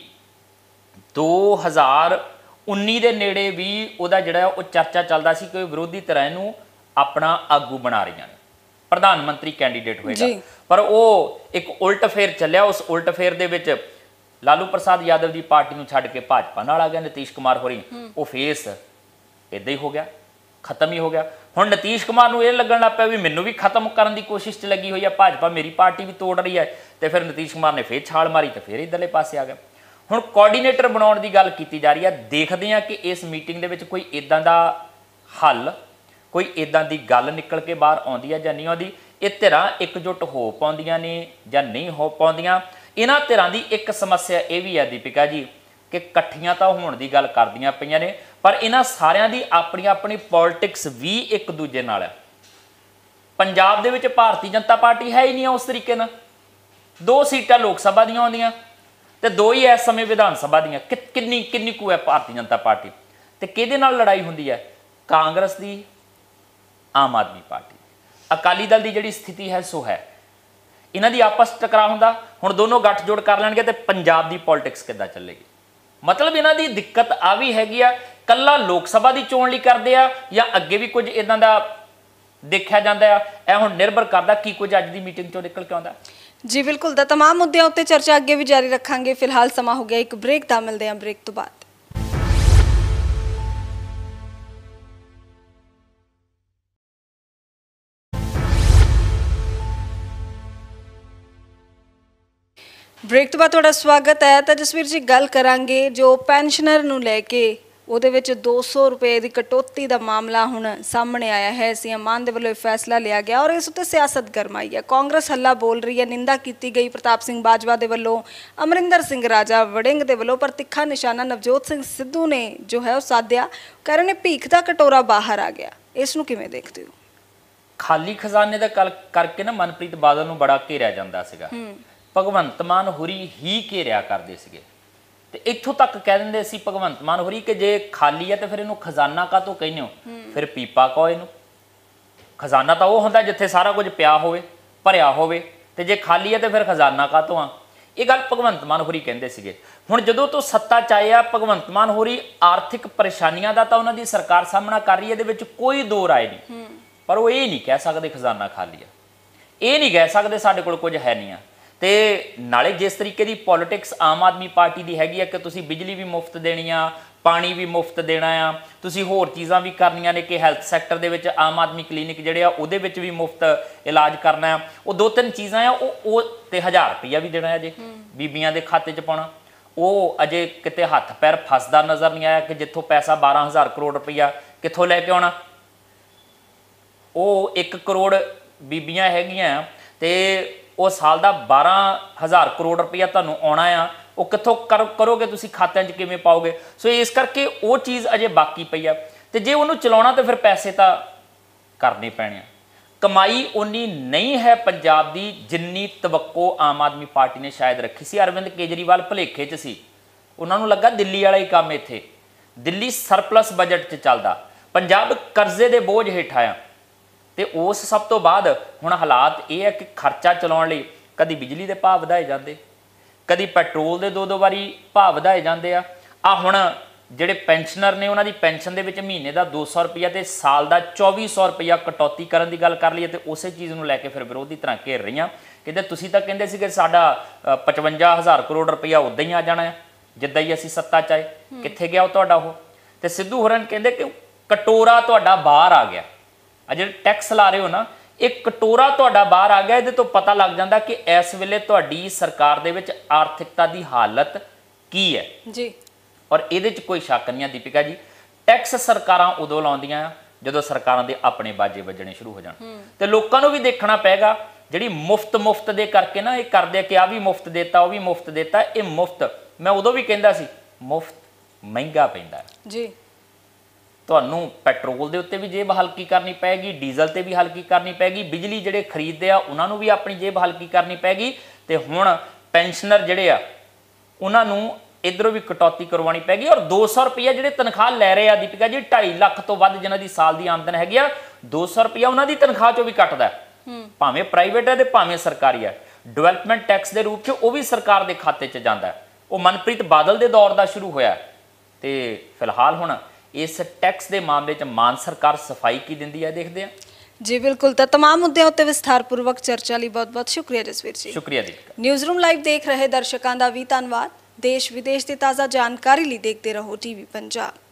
2019 ਦੇ ਨੇੜੇ ਵੀ ਉਹਦਾ ਜਿਹੜਾ ਉਹ ਚਰਚਾ ਚੱਲਦਾ ਸੀ ਕਿ ਵਿਰੋਧੀ ਧਿਰਾਂ ਨੂੰ ਆਪਣਾ ਆਗੂ ਬਣਾ ਰਹੀਆਂ ਨੇ, ਪ੍ਰਧਾਨ ਮੰਤਰੀ ਕੈਂਡੀਡੇਟ ਹੋਏਗਾ। ਪਰ ਉਹ ਇੱਕ ਉਲਟ ਫੇਰ ਚੱਲਿਆ। ਉਸ ਉਲਟ ਫੇਰ ਦੇ ਵਿੱਚ ਲਾਲੂ ਪ੍ਰਸਾਦ ਯਾਦਵ ਦੀ ਪਾਰਟੀ ਨੂੰ ਛੱਡ ਕੇ ਭਾਜਪਾ ਨਾਲ ਆ ਗਿਆ ਨਿਤੀਸ਼ ਕੁਮਾਰ ਹੋਰੀ। ਉਹ ਫੇਸ ਇਦਾਂ ਹੀ ਹੋ ਗਿਆ, ਖਤਮ ਹੀ ਹੋ ਗਿਆ। ਹੁਣ ਨਿਤੀਸ਼ ਕੁਮਾਰ ਨੂੰ ਇਹ ਲੱਗਣ ਲੱਗ ਪਿਆ ਵੀ ਮੈਨੂੰ ਵੀ ਖਤਮ ਕਰਨ ਦੀ ਕੋਸ਼ਿਸ਼ 'ਚ ਲੱਗੀ ਹੋਈ ਆ ਭਾਜਪਾ, ਮੇਰੀ ਪਾਰਟੀ ਵੀ ਤੋੜ ਰਹੀ ਹੈ। ਤੇ ਫਿਰ ਨਿਤੀਸ਼ ਕੁਮਾਰ ਨੇ ਫੇਰ ਛਾਲ ਮਾਰੀ ਤੇ ਫਿਰ ਇੱਧਰਲੇ ਪਾਸੇ ਆ ਗਿਆ। ਹੁਣ ਕੋਆਰਡੀਨੇਟਰ ਬਣਾਉਣ ਦੀ ਗੱਲ ਕੀਤੀ ਜਾ ਰਹੀ ਹੈ। ਦੇਖਦੇ ਹਾਂ ਕਿ ਇਸ ਮੀਟਿੰਗ ਦੇ ਵਿੱਚ ਕੋਈ ਇਦਾਂ ਦਾ ਹੱਲ, ਕੋਈ ਇਦਾਂ ਦੀ ਗੱਲ ਨਿਕਲ ਕੇ ਬਾਹਰ ਆਉਂਦੀ ਹੈ ਜਾਂ ਨਹੀਂ ਆਉਂਦੀ। ਇਹ ਧਿਰਾਂ ਇਕਜੁੱਟ ਹੋ ਪਾਉਂਦੀਆਂ ਨੇ ਜਾਂ ਨਹੀਂ ਹੋ ਪਾਉਂਦੀਆਂ। ਇਹਨਾਂ ਧਿਰਾਂ ਦੀ ਇੱਕ ਸਮੱਸਿਆ ਇਹ ਵੀ ਹੈ ਦੀਪਿਕਾ ਜੀ ਕਿ ਇਕੱਠੀਆਂ ਤਾਂ ਹੋਣ ਦੀ ਗੱਲ ਕਰਦੀਆਂ ਪਈਆਂ ਨੇ, ਪਰ ਇਹਨਾਂ ਸਾਰਿਆਂ ਦੀ ਆਪਣੀ ਆਪਣੀ ਪੋਲਿਟਿਕਸ ਵੀ ਇੱਕ ਦੂਜੇ ਨਾਲ ਹੈ। ਪੰਜਾਬ ਦੇ ਵਿੱਚ ਭਾਰਤੀ ਜਨਤਾ ਪਾਰਟੀ ਹੈ ਹੀ ਨਹੀਂ ਉਸ ਤਰੀਕੇ ਨਾਲ। 2 ਸੀਟਾਂ ਲੋਕ ਸਭਾ ਦੀਆਂ ਆਉਂਦੀਆਂ ਤੇ 2 ਹੀ ਇਸ ਸਮੇਂ ਵਿਧਾਨ ਸਭਾ ਦੀਆਂ। ਕਿੰਨੀ ਕੁ ਹੈ ਭਾਰਤੀ ਜਨਤਾ ਪਾਰਟੀ? ਤੇ ਕਿਹਦੇ ਨਾਲ ਲੜਾਈ ਹੁੰਦੀ ਹੈ? ਕਾਂਗਰਸ ਦੀ ਆਮ ਆਦਮੀ ਪਾਰਟੀ। ਅਕਾਲੀ ਦਲ ਦੀ ਜਿਹੜੀ ਸਥਿਤੀ ਹੈ ਸੋ ਹੈ, ਇਹਨਾਂ ਦੀ ਆਪਸ 'ਚ ਟਕਰਾਅ ਹੁੰਦਾ, ਹੁਣ ਦੋਨੋਂ ਗੱਠਜੋੜ ਕਰ ਲੈਣਗੇ ਤੇ ਪੰਜਾਬ ਦੀ ਪੋਲਿਟਿਕਸ ਕਿੱਦਾਂ ਚੱਲੇਗੀ। ਮਤਲਬ ਇਹਨਾਂ ਦੀ ਦਿੱਕਤ ਆ ਵੀ ਹੈਗੀ ਆ, ਕੱਲਾ ਲੋਕ ਸਭਾ ਦੀ ਚੋਣ ਲਈ ਕਰਦੇ ਆ ਜਾਂ ਅੱਗੇ ਵੀ ਕੁਝ ਇਦਾਂ ਦਾ ਦੇਖਿਆ ਜਾਂਦਾ ਆ। ਇਹ ਹੁਣ ਨਿਰਭਰ ਕਰਦਾ ਕੀ ਕੁਝ ਅੱਜ ਦੀ ਮੀਟਿੰਗ ਚੋਂ ਨਿਕਲ ਕੇ ਆਉਂਦਾ। ਜੀ ਬਿਲਕੁਲ, ਤਾਂ तमाम ਮੁੱਦਿਆਂ ਉੱਤੇ ਚਰਚਾ ਅੱਗੇ ਵੀ ਜਾਰੀ ਰੱਖਾਂਗੇ। ਫਿਲਹਾਲ ਸਮਾਂ ਹੋ ਗਿਆ ਇੱਕ ਬ੍ਰੇਕ ਦਾ, ਮਿਲਦੇ ਹਾਂ ਬ੍ਰੇਕ ਤੋਂ ਬਾਅਦ। ਬ੍ਰੇਕ ਤੋਂ ਬਾਅਦ ਤੁਹਾਡਾ ਸਵਾਗਤ ਹੈ। ਤਾਂ ਜਸਵੀਰ ਜੀ, ਗੱਲ ਕਰਾਂਗੇ ਜੋ ਪੈਨਸ਼ਨਰ ਨੂੰ ਲੈ ਕੇ ਉਹਦੇ ਵਿੱਚ 200 ਰੁਪਏ ਦੀ ਕਟੌਤੀ ਦਾ ਮਾਮਲਾ ਹੁਣ ਸਾਹਮਣੇ ਆਇਆ ਹੈ। ਸੀਐਮ ਮਾਨ ਦੇ ਵੱਲੋਂ ਇਹ ਫੈਸਲਾ ਲਿਆ ਗਿਆ ਔਰ ਇਸ ਉੱਤੇ ਸਿਆਸਤ ਗਰਮਾਈ ਹੈ। ਕਾਂਗਰਸ ਹੱਲਾ ਬੋਲ ਰਹੀ ਹੈ, ਨਿੰਦਾ ਕੀਤੀ ਗਈ ਪ੍ਰਤਾਪ ਸਿੰਘ ਬਾਜਵਾ ਦੇ ਵੱਲੋਂ, ਅਮਰਿੰਦਰ ਸਿੰਘ ਰਾਜਾ ਵੜਿੰਗ ਦੇ ਵੱਲੋਂ, ਪਰ ਤਿੱਖਾ ਨਿਸ਼ਾਨਾ ਨਵਜੋਤ ਸਿੰਘ ਸਿੱਧੂ ਨੇ ਜੋ ਹੈ ਉਹ ਸਾਧਿਆ। ਕਰਨ ਨੇ ਭੀਖ ਦਾ ਕਟੋਰਾ ਬਾਹਰ ਆ ਗਿਆ। ਇਸ ਨੂੰ ਕਿਵੇਂ ਦੇਖਦੇ ਹੋ? ਖਾਲੀ ਖਜ਼ਾਨੇ ਦਾ ਕਰਕੇ ਨਾ ਮਨਪ੍ਰੀਤ ਬਾਦਲ ਨੂੰ ਬੜਾ ਘੇਰਿਆ ਜਾਂਦਾ ਸੀਗਾ, ਭਗਵੰਤ ਮਾਨ ਹੋਰੀ ਹੀ ਘੇਰਿਆ ਕਰਦੇ ਸੀਗੇ ਤੇ ਇੱਥੋਂ ਤੱਕ ਕਹਿ ਦਿੰਦੇ ਸੀ ਭਗਵੰਤ ਮਾਨ ਹੋਰੀ ਕਿ ਜੇ ਖਾਲੀ ਹੈ ਤੇ ਫਿਰ ਇਹਨੂੰ ਖਜ਼ਾਨਾ ਕਾਹਤੋਂ ਕਹਿੰਦੇ ਹੋ, ਫਿਰ ਪੀਪਾ ਕਹੋ ਇਹਨੂੰ। ਖਜ਼ਾਨਾ ਤਾਂ ਉਹ ਹੁੰਦਾ ਜਿੱਥੇ ਸਾਰਾ ਕੁਝ ਪਿਆ ਹੋਵੇ, ਭਰਿਆ ਹੋਵੇ, ਤੇ ਜੇ ਖਾਲੀ ਹੈ ਤੇ ਫਿਰ ਖਜ਼ਾਨਾ ਕਾਹਤੋਂ ਆ। ਇਹ ਗੱਲ ਭਗਵੰਤ ਮਾਨ ਹੋਰੀ ਕਹਿੰਦੇ ਸੀਗੇ। ਹੁਣ ਜਦੋਂ ਤੋਂ ਸੱਤਾ 'ਚ ਆਏ ਆ ਭਗਵੰਤ ਮਾਨ ਹੋਰੀ ਆਰਥਿਕ ਪਰੇਸ਼ਾਨੀਆਂ ਦਾ ਤਾਂ ਉਹਨਾਂ ਦੀ ਸਰਕਾਰ ਸਾਹਮਣਾ ਕਰ ਰਹੀ ਹੈ, ਇਹਦੇ ਵਿੱਚ ਕੋਈ ਦੋ ਰਾਏ ਨਹੀਂ, ਪਰ ਉਹ ਇਹ ਨਹੀਂ ਕਹਿ ਸਕਦੇ ਖਜ਼ਾਨਾ ਖਾਲੀ ਆ, ਇਹ ਨਹੀਂ ਕਹਿ ਸਕਦੇ ਸਾਡੇ ਕੋਲ ਕੁਝ ਹੈ ਨਹੀਂ ਆ। ਤੇ ਨਾਲੇ ਜਿਸ ਤਰੀਕੇ ਦੀ ਪੋਲਿਟਿਕਸ ਆਮ ਆਦਮੀ ਪਾਰਟੀ ਦੀ ਹੈਗੀ ਆ ਕਿ ਤੁਸੀਂ ਬਿਜਲੀ ਵੀ ਮੁਫਤ ਦੇਣੀ ਆ, ਪਾਣੀ ਵੀ ਮੁਫਤ ਦੇਣਾ ਆ, ਤੁਸੀਂ ਹੋਰ ਚੀਜ਼ਾਂ ਵੀ ਕਰਨੀਆਂ ਨੇ ਕਿ ਹੈਲਥ ਸੈਕਟਰ ਦੇ ਵਿੱਚ ਆਮ ਆਦਮੀ ਕਲੀਨਿਕ ਜਿਹੜੇ ਆ ਉਹਦੇ ਵਿੱਚ ਵੀ ਮੁਫਤ ਇਲਾਜ ਕਰਨਾ ਆ। ਉਹ ਦੋ ਤਿੰਨ ਚੀਜ਼ਾਂ ਆ, ਉਹ ਤੇ 1000 ਰੁਪਈਆ ਵੀ ਦੇਣਾ ਅਜੇ ਬੀਬੀਆਂ ਦੇ ਖਾਤੇ 'ਚ ਪਾਉਣਾ। ਉਹ ਅਜੇ ਕਿਤੇ ਹੱਥ ਪੈਰ ਫਸਦਾ ਨਜ਼ਰ ਨਹੀਂ ਆਇਆ ਕਿ ਜਿੱਥੋਂ ਪੈਸਾ 12,000 ਕਰੋੜ ਰੁਪਈਆ ਕਿੱਥੋਂ ਲੈ ਕੇ ਆਉਣਾ। ਉਹ 1 ਕਰੋੜ ਬੀਬੀਆਂ ਹੈਗੀਆਂ ਤੇ ਉਹ ਸਾਲ ਦਾ 12,000 ਕਰੋੜ ਰੁਪਈਆ ਤੁਹਾਨੂੰ ਆਉਣਾ ਆ, ਉਹ ਕਿੱਥੋਂ ਕਰੋਗੇ ਤੁਸੀਂ, ਖਾਤਿਆਂ 'ਚ ਕਿਵੇਂ ਪਾਓਗੇ? ਸੋ ਇਸ ਕਰਕੇ ਉਹ ਚੀਜ਼ ਅਜੇ ਬਾਕੀ ਪਈ ਆ ਤੇ ਜੇ ਉਹਨੂੰ ਚਲਾਉਣਾ ਤਾਂ ਫਿਰ ਪੈਸੇ ਤਾਂ ਕਰਨੇ ਪੈਣੇ ਆ। ਕਮਾਈ ਉਨੀ ਨਹੀਂ ਹੈ ਪੰਜਾਬ ਦੀ ਜਿੰਨੀ ਤਵੱਕੋ ਆਮ ਆਦਮੀ ਪਾਰਟੀ ਨੇ ਸ਼ਾਇਦ ਰੱਖੀ ਸੀ। ਅਰਵਿੰਦ ਕੇਜਰੀਵਾਲ ਭੁਲੇਖੇ 'ਚ ਸੀ, ਉਹਨਾਂ ਨੂੰ ਲੱਗਾ ਦਿੱਲੀ ਵਾਲਾ ਹੀ ਕੰਮ ਇੱਥੇ, ਦਿੱਲੀ ਸਰਪਲਸ ਬਜਟ 'ਚ ਚੱਲਦਾ, ਪੰਜਾਬ ਕਰਜ਼ੇ ਦੇ ਬੋਝ ਹੇਠਾਂ ਆ। ਤੇ ਉਸ ਸਭ ਤੋਂ ਬਾਅਦ ਹੁਣ ਹਾਲਾਤ ਇਹ ਹੈ ਕਿ ਖਰਚਾ ਚਲਾਉਣ ਲਈ ਕਦੀ ਬਿਜਲੀ ਦੇ ਭਾਅ ਵਧਾਏ ਜਾਂਦੇ, ਕਦੀ ਪੈਟਰੋਲ ਦੇ ਦੋ ਵਾਰੀ ਭਾਅ ਵਧਾਏ ਜਾਂਦੇ ਆ। ਹੁਣ ਜਿਹੜੇ ਪੈਨਸ਼ਨਰ ਨੇ ਉਹਨਾਂ ਦੀ ਪੈਨਸ਼ਨ ਦੇ ਵਿੱਚ ਮਹੀਨੇ ਦਾ 200 ਰੁਪਈਆ ਤੇ ਸਾਲ ਦਾ 2400 ਰੁਪਈਆ ਕਟੌਤੀ ਕਰਨ ਦੀ ਗੱਲ ਕਰ ਲਈਏ ਤੇ ਉਸੇ ਚੀਜ਼ ਨੂੰ ਲੈ ਕੇ ਫਿਰ ਵਿਰੋਧੀ ਤਰ੍ਹਾਂ ਘੇਰ ਰਹੀਆਂ। ਕਹਿੰਦੇ ਤੁਸੀਂ ਤਾਂ ਕਹਿੰਦੇ ਸੀ ਕਿ ਸਾਡਾ 55,000 ਕਰੋੜ ਰੁਪਈਆ ਉੱਦਾਂ ਹੀ ਆ ਜਾਣਾ ਹੈ ਜਿੱਦਾਂ ਹੀ ਅਸੀਂ ਸੱਤਾ 'ਚ ਆਏ, ਕਿੱਥੇ ਗਿਆ ਉਹ ਤੁਹਾਡਾ ਉਹ? ਤੇ ਸਿੱਧੂ ਹੋਰਾਂ ਕਹਿੰਦੇ ਕਿ ਕਟੋਰਾ ਤੁਹਾਡਾ ਬਾਹਰ ਆ ਗਿਆ। ਆ ਜਿਹੜੇ ਟੈਕਸ ਲਾ ਰਹੇ ਹੋ ਨਾ, ਇਹ ਕਟੋਰਾ ਤੁਹਾਡਾ ਬਾਹਰ ਆ ਗਿਆ। ਇਹਦੇ ਤੋਂ ਪਤਾ ਲੱਗ ਜਾਂਦਾ ਕਿ ਇਸ ਵੇਲੇ ਤੁਹਾਡੀ ਸਰਕਾਰ ਦੇ ਵਿੱਚ ਆਰਥਿਕਤਾ ਦੀ ਹਾਲਤ ਕੀ ਹੈ ਜੀ। ਔਰ ਇਹਦੇ 'ਚ ਕੋਈ ਸ਼ੱਕ ਨਹੀਂ ਆ ਦੀਪਿਕਾ ਜੀ, ਟੈਕਸ ਸਰਕਾਰਾਂ ਉਦੋਂ ਲਾਉਂਦੀਆਂ ਆ ਜਦੋਂ ਸਰਕਾਰਾਂ ਦੇ ਆਪਣੇ ਬਾਜੇ ਵੱਜਣੇ ਸ਼ੁਰੂ ਹੋ ਜਾਣ। ਤੇ ਲੋਕਾਂ ਨੂੰ ਵੀ ਦੇਖਣਾ ਪਏਗਾ ਜਿਹੜੀ ਮੁਫਤ ਦੇ ਕਰਕੇ ਨਾ ਇਹ ਕਰਦੇ ਕਿ ਆ ਵੀ ਮੁਫਤ ਦੇਤਾ, ਉਹ ਵੀ ਮੁਫਤ ਦੇਤਾ। ਇਹ ਮੁਫਤ ਮੈਂ ਉਦੋਂ ਵੀ ਕਹਿੰਦਾ ਸੀ, ਮੁਫਤ ਮਹਿੰਗਾ ਪੈਂਦਾ ਜੀ। ਤੁਹਾਨੂੰ ਪੈਟਰੋਲ ਦੇ ਉੱਤੇ ਵੀ ਜੇਬ ਹਲਕੀ ਕਰਨੀ ਪੈਗੀ, ਡੀਜ਼ਲ ਤੇ ਵੀ ਹਲਕੀ ਕਰਨੀ ਪੈਗੀ, ਬਿਜਲੀ ਜਿਹੜੇ ਖਰੀਦਦੇ ਆ ਉਹਨਾਂ ਨੂੰ ਵੀ ਆਪਣੀ ਜੇਬ ਹਲਕੀ ਕਰਨੀ ਪੈਗੀ। ਤੇ ਹੁਣ ਪੈਨਸ਼ਨਰ ਜਿਹੜੇ ਆ ਉਹਨਾਂ ਨੂੰ ਇਧਰੋਂ ਵੀ ਕਟੌਤੀ ਕਰਵਾਉਣੀ ਪੈਗੀ। ਔਰ 200 ਰੁਪਈਆ ਜਿਹੜੇ ਤਨਖਾਹ ਲੈ ਰਹੇ ਆ ਦੀਪਿਕਾ ਜੀ, 2.5 ਲੱਖ ਤੋਂ ਵੱਧ ਜਿਨ੍ਹਾਂ ਦੀ ਸਾਲ ਦੀ ਆਮਦਨ ਹੈਗੀ ਆ, 200 ਰੁਪਈਆ ਉਹਨਾਂ ਦੀ ਤਨਖਾਹ ਚੋਂ ਵੀ ਕੱਟਦਾ, ਭਾਵੇਂ ਪ੍ਰਾਈਵੇਟ ਹੈ ਤੇ ਭਾਵੇਂ ਸਰਕਾਰੀ ਹੈ। ਡਿਵੈਲਪਮੈਂਟ ਟੈਕਸ ਦੇ ਰੂਪ 'ਚ ਉਹ ਵੀ ਸਰਕਾਰ ਦੇ ਖਾਤੇ 'ਚ ਜਾਂਦਾ। ਉਹ ਮਨਪ੍ਰੀਤ ਬਾਦਲ ਦੇ ਦੌਰ ਦਾ ਸ਼ੁਰੂ ਹੋਇਆ ਤੇ ਫਿਲਹਾਲ ਹੁਣ ਇਸ ਟੈਕਸ ਦੇ ਮਾਮਲੇ 'ਚ ਮਾਨ ਸਰਕਾਰ ਸਫਾਈ ਕੀ ਦਿੰਦੀ ਹੈ, ਦੇਖਦੇ ਆ ਜੀ। ਬਿਲਕੁਲ, ਤਾਂ तमाम ਮੁੱਦਿਆਂ ਉੱਤੇ ਵਿਸਥਾਰਪੂਰਵਕ ਚਰਚਾ ਲਈ ਬਹੁਤ-ਬਹੁਤ ਸ਼ੁਕਰੀਆ ਜਸਵੀਰ ਜੀ। ਸ਼ੁਕਰੀਆ ਦੀਪਿਕਾ। ਨਿਊਜ਼ ਰੂਮ ਲਾਈਵ ਦੇਖ ਰਹੇ ਦਰਸ਼ਕਾਂ ਦਾ ਵੀ ਧੰਨਵਾਦ। ਦੇਸ਼ ਵਿਦੇਸ਼ ਦੀ ਤਾਜ਼ਾ ਜਾਣਕਾਰੀ ਲਈ ਦੇਖਦੇ ਰਹੋ ਟੀਵੀ ਪੰਜਾਬ।